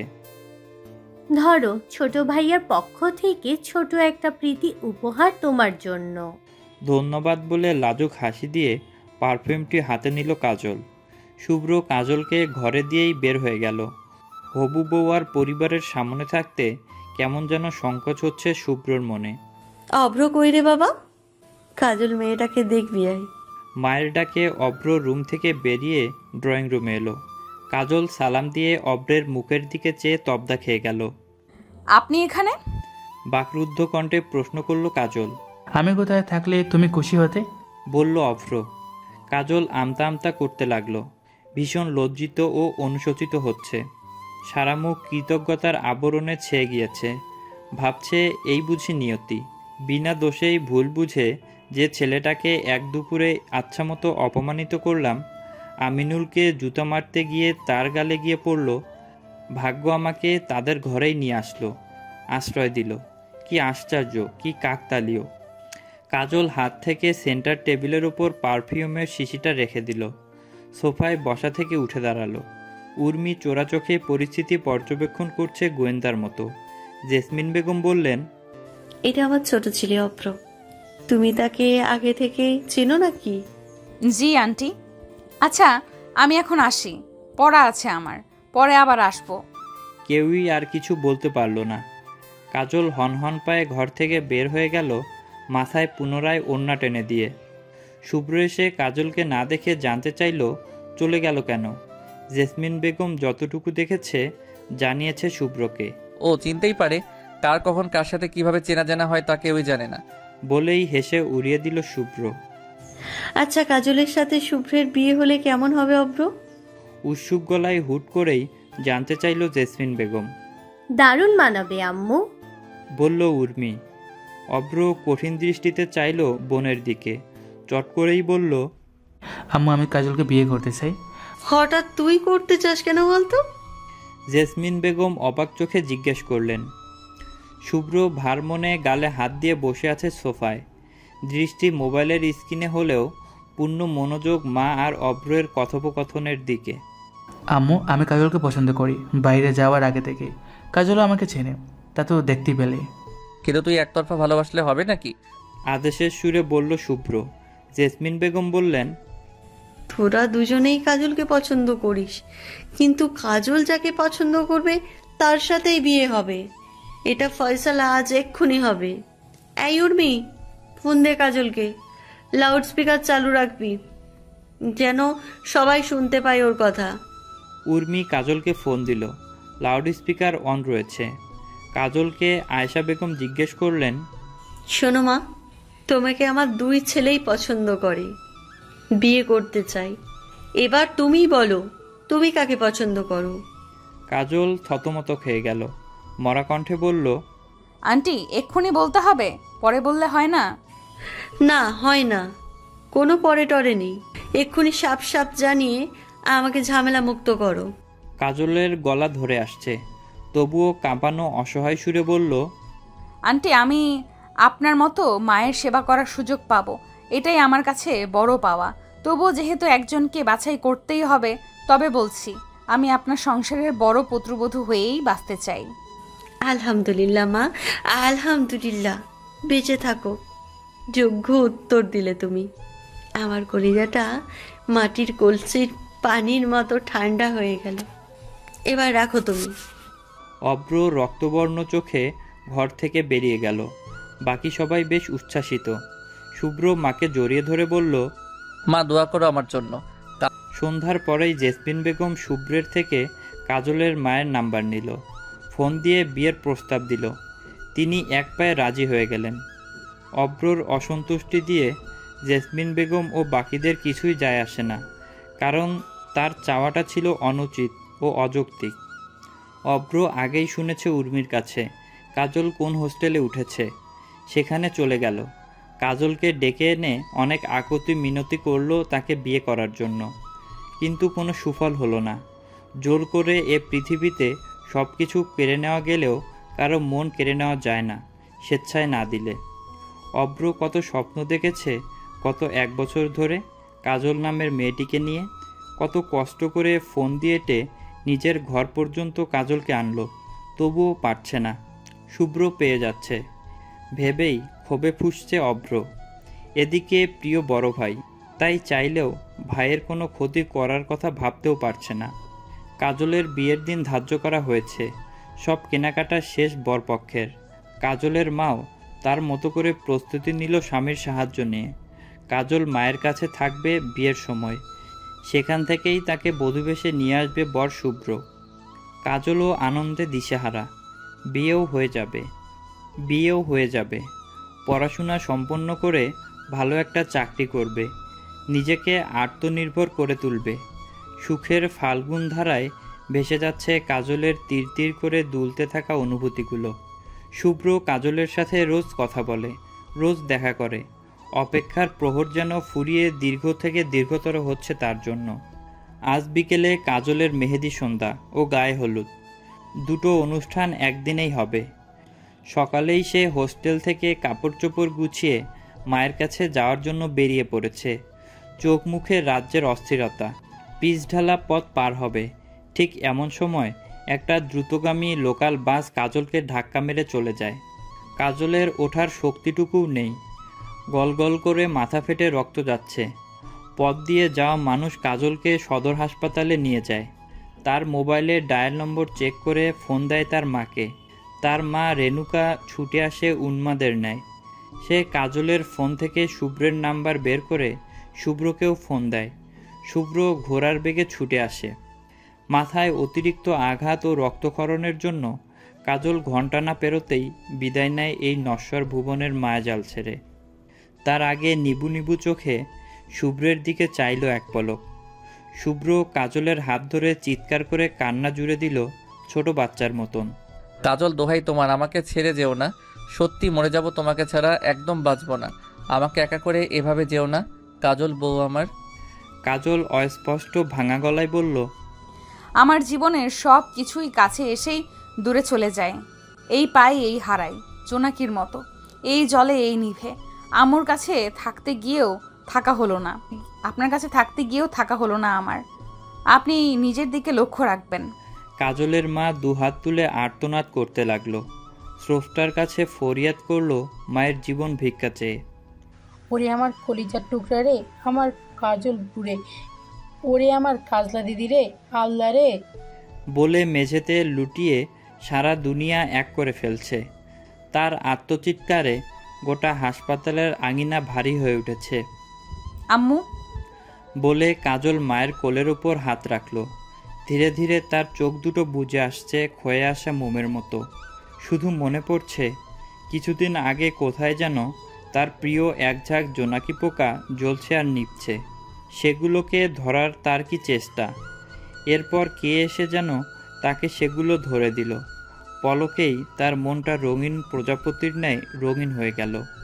ধরো, ছোট ভাইয়ার পক্ষ থেকে ছোট একটা প্রীতি উপহার তোমার জন্য। ধন্যবাদ বলে লাজুক হাসি দিয়ে পারফিউমটি হাতে নিল কাজল। শুভ্র কাজলকে ঘরে দিয়েই বের হয়ে গেল। হবু বউ আর পরিবারের সামনে থাকতে কেমন যেন সংকোচ হচ্ছে শুভ্রর মনে। অব্র কই রে বাবা? কাজল মেয়েটাকে দেখবি আয়। মায়ের ডাকে অব্র রুম থেকে বেরিয়ে ড্রয়িং রুমে এলো। কাজল সালাম দিয়ে অব্রের মুখের দিকে চেয়ে তবদা খেয়ে গেল। আপনি এখানে? বাকরুদ্ধ কণ্ঠে প্রশ্ন করল কাজল। আমি কোথায় থাকলে তুমি খুশি হতে? বলল অব্র। কাজল আমতা আমতা করতে লাগলো, ভীষণ লজ্জিত ও অনুশোচিত হচ্ছে। সারা মুখ কৃতজ্ঞতার আবরণে ছেয়ে গিয়েছে। ভাবছে এই বুঝি নিয়তি। বিনা দোষেই ভুল বুঝে যে ছেলেটাকে এক দুপুরে আচ্ছা মতো অপমানিত করলাম, আমিনুলকে জুতা মারতে গিয়ে তার গালে গিয়ে পড়ল। ভাগ্য আমাকে তাদের ঘরেই নিয়ে আসলো, আশ্রয় দিল। কি আশ্চর্য, কি কাকতালীয়। কাজল হাত থেকে সেন্টার টেবিলের ওপর পারফিউমের শিশিটা রেখে দিল। সোফায় বসা থেকে উঠে দাঁড়ালো। উর্মি চোরা চোখে পরিস্থিতি পর্যবেক্ষণ করছে গোয়েন্দার মতো। জেসমিন বেগম বললেন, এটা আমার ছোট ছেলে অব্র, তুমি তাকে আগে থেকে চেনো নাকি? জি আন্টি। আচ্ছা আমি এখন আসি, পড়া আছে আমার, পরে আবার আসবো। কেউই আর কিছু বলতে পারল না। কাজল হনহন পায়ে ঘর থেকে বের হয়ে গেল, মাথায় পুনরায় ওড়না টেনে দিয়ে। শুভ্র এসে কাজলকে না দেখে জানতে চাইল চলে গেল কেন। জেসমিন বেগম যতটুকু দেখেছে জানিয়েছে শুভ্রকে। ও চিনতেই পারে, কার কখন কার সাথে কিভাবে চেনা জানা হয় তা কেউই জানে না। বলেই হেসে উড়িয়ে দিল শুভ্র। আচ্ছা কাজলের সাথে শুভ্রের বিয়ে হলে কেমন হবে অব্র? উৎসুক গলায় হুট করেই জানতে চাইল জেসমিন বেগম। দারুণ মানাবে আম্মু, বলল উর্মি। অব্র কঠিন দৃষ্টিতে চাইল বোনের দিকে, চট করেই বলল, আম্মু আমি কাজলকে বিয়ে করতে চাই। হঠাৎ তুই করতে চাস কেন বলতো? জেসমিন বেগম অবাক চোখে জিজ্ঞেস করলেন। শুভ্র ভার মনে গালে হাত দিয়ে বসে আছে সোফায়, দৃষ্টি মোবাইলের স্ক্রিনে হলেও পূর্ণ মনোযোগ মা আর অব্রের কথোপকথনের দিকে। আম্মু আমি কাজলকে পছন্দ করি, বাইরে যাওয়ার আগে থেকে। কাজলও আমাকে চেনে, তা তো দেখতে পেলে। কিন্তু তুই একতরফা ভালোবাসলে হবে নাকি? আদেশের সুরে বলল শুভ্র। জেসমিন বেগম বললেন, তোরা দুজনেই কাজলকে পছন্দ করিস, কিন্তু কাজল যাকে পছন্দ করবে তার সাথেই বিয়ে হবে। এটা ফয়সালা আজ এক্ষুনি হবে। এই উর্মি, ফোন দে কাজলকে, লাউড স্পিকার চালু রাখবি যেন সবাই শুনতে পায় ওর কথা। উর্মি কাজলকে ফোন দিল। লাউড স্পিকার অন রয়েছে। কাজলকে আয়েশা বেগম জিজ্ঞেস করলেন, শোনো মা, তোমাকে আমার দুই ছেলেই পছন্দ করে, বিয়ে করতে চাই। এবার তুমি বলো, তুমি কাকে পছন্দ করো? কাজল থতমত খেয়ে গেল। মরা কণ্ঠে বলল, আন্টি এক্ষুনি বলতে হবে, পরে বললে হয় না? না, হয় না, কোনো পরে টরে নেই। এক্ষুনি সাপ সাপ জানিয়ে আমাকে ঝামেলা মুক্ত করো। কাজলের গলা ধরে আসছে, তবুও কাঁপানো অসহায় সুরে বলল, আন্টি আমি আপনার মতো মায়ের সেবা করার সুযোগ পাবো, এটাই আমার কাছে বড় পাওয়া। তবুও যেহেতু একজনকে বাছাই করতেই হবে, তবে বলছি আমি আপনার সংসারের বড় পুত্রবধূ হয়েই বাঁচতে চাই। আলহামদুলিল্লাহ মা, আলহামদুলিল্লাহ, বেঁচে থাকো। যোগ্য উত্তর দিলে তুমি। আমার কলিজাটা মাটির কলসির পানির মতো ঠান্ডা হয়ে গেল। এবার রাখো তুমি। অব্র রক্তবর্ণ চোখে ঘর থেকে বেরিয়ে গেল। বাকি সবাই বেশ উচ্ছ্বাসিত। শুভ্র মাকে জড়িয়ে ধরে বলল, মা দোয়া করো আমার জন্য। সন্ধ্যার পরেই জেসমিন বেগম শুভ্রের থেকে কাজলের মায়ের নাম্বার নিল। ফোন দিয়ে বিয়ের প্রস্তাব দিল। তিনি এক পায়ে রাজি হয়ে গেলেন। অব্রর অসন্তুষ্টি দিয়ে জেসমিন বেগম ও বাকিদের কিছুই যায় আসে না, কারণ তার চাওয়াটা ছিল অনুচিত ও অযৌক্তিক। অব্র আগেই শুনেছে উর্মির কাছে কাজল কোন হোস্টেলে উঠেছে, সেখানে চলে গেল। কাজলকে ডেকে এনে অনেক আকুতি মিনতি করল তাকে বিয়ে করার জন্য, কিন্তু কোনো সুফল হলো না। জোর করে এ পৃথিবীতে সব কিছু কেড়ে নেওয়া গেলেও কারো মন কেড়ে নেওয়া যায় না স্বেচ্ছায় না দিলে। অব্র কত স্বপ্ন দেখেছে গত এক বছর ধরে কাজল নামের মেয়েটিকে নিয়ে, কত কষ্ট করে ফোন দিয়েটে নিজের ঘর পর্যন্ত কাজলকে আনলো, তবুও পারছে না। শুভ্র পেয়ে যাচ্ছে ভেবেই ক্ষোভে ফুঁসছে অব্র। এদিকে প্রিয় বড় ভাই, তাই চাইলেও ভাইয়ের কোনো ক্ষতি করার কথা ভাবতেও পারছে না। কাজলের বিয়ের দিন ধার্য করা হয়েছে, সব কেনাকাটা শেষ বরপক্ষের। কাজলের মাও তার মতো করে প্রস্তুতি নিল স্বামীর সাহায্য নিয়ে। কাজল মায়ের কাছে থাকবে বিয়ের সময়, সেখান থেকেই তাকে বধূবেশে নিয়ে আসবে বর শুভ্র। কাজলও আনন্দে দিশেহারা। বিয়েও হয়ে যাবে বিয়েও হয়ে যাবে পড়াশোনা সম্পন্ন করে ভালো একটা চাকরি করবে, নিজেকে আত্মনির্ভর করে তুলবে। সুখের ফাল্গুন ধারায় ভেসে যাচ্ছে কাজলের তীর তীর করে দুলতে থাকা অনুভূতিগুলো। শুভ্র কাজলের সাথে রোজ কথা বলে, রোজ দেখা করে। অপেক্ষার প্রহর যেন ফুরিয়ে দীর্ঘ থেকে দীর্ঘতর হচ্ছে তার জন্য। আজ বিকেলে কাজলের মেহেদি সন্ধ্যা ও গায়ে হলুদ, দুটো অনুষ্ঠান একদিনেই হবে। সকালেই সে হোস্টেল থেকে কাপড় চোপড় গুছিয়ে মায়ের কাছে যাওয়ার জন্য বেরিয়ে পড়েছে। চোখ মুখে রাজ্যের অস্থিরতা। পিচঢালা পথ পার হবে, ঠিক এমন সময় একটা দ্রুতগামী লোকাল বাস কাজলকে ধাক্কা মেরে চলে যায়। কাজলের ওঠার শক্তিটুকুও নেই। গল গল করে মাথা ফেটে রক্ত যাচ্ছে। পথ দিয়ে যাওয়া মানুষ কাজলকে সদর হাসপাতালে নিয়ে যায়। তার মোবাইলে ডায়াল নম্বর চেক করে ফোন দেয় তার মাকে। তার মা রেণুকা ছুটে আসে উন্মাদের ন্যায়। সে কাজলের ফোন থেকে শুভ্রের নাম্বার বের করে শুভ্রকেও ফোন দেয়। শুভ্র ঘোড়ার বেগে ছুটে আসে। মাথায় অতিরিক্ত আঘাত ও রক্তক্ষরণের জন্য কাজল ঘণ্টা না পেরোতেই বিদায় নেয় এই নশ্বর ভুবনের মায়াজাল ছেড়ে। তার আগে নিবু নিবু চোখে শুভ্রের দিকে চাইল এক পলক। শুভ্র কাজলের হাত ধরে চিৎকার করে কান্না জুড়ে দিল ছোট বাচ্চার মতন। কাজল দোহাই তোমার, আমাকে ছেড়ে যেও না। সত্যি মরে যাব তোমাকে ছাড়া, একদম বাঁচবো না। আমাকে একা করে এভাবে যেও না কাজল বউ আমার। কাজল অস্পষ্ট ভাঙা গলায় বলল, আমার জীবনের সব কিছুই কাছে এসেই দূরে চলে যায়। এই পাই এই হারাই, জোনাকির মতো এই জলে এই নিভে। আমুর কাছে থাকতে গিয়েও থাকা হলো না, আপনার কাছে থাকতে গিয়েও থাকা হলো না আমার। আপনি নিজের দিকে লক্ষ্য রাখবেন। কাজলের মা দুহাত তুলে আর্তনাদ করতে লাগলো। স্রষ্টার কাছে ফরিয়াদ করলো মায়ের জীবন ভিক্ষা চেয়ে। ওরে আমার কলিজার টুকরা রে, আমার কাজল বুড়ে, ওরে আমার কাজলা দিদি রে, আল্লাহ রে। বলে মেঝেতে লুটিয়ে সারা দুনিয়া এক করে ফেলছে। তার আত্মচিৎকারে গোটা হাসপাতালের আঙিনা ভারী হয়ে উঠেছে। আম্মু বলে কাজল মায়ের কোলের উপর হাত রাখল। ধীরে ধীরে তার চোখ দুটো বুজে আসছে ক্ষয়ে আসা মোমের মতো। শুধু মনে পড়ছে কিছুদিন আগে কোথায় যেন তার প্রিয় এক ঝাঁক জোনাকি পোকা জ্বলছে আর নিভছে। সেগুলোকে ধরার তার কি চেষ্টা। এরপর কে এসে যেন তাকে সেগুলো ধরে দিল। পলকেই তার মনটা রঙিন প্রজাপতির ন্যায় রঙিন হয়ে গেল।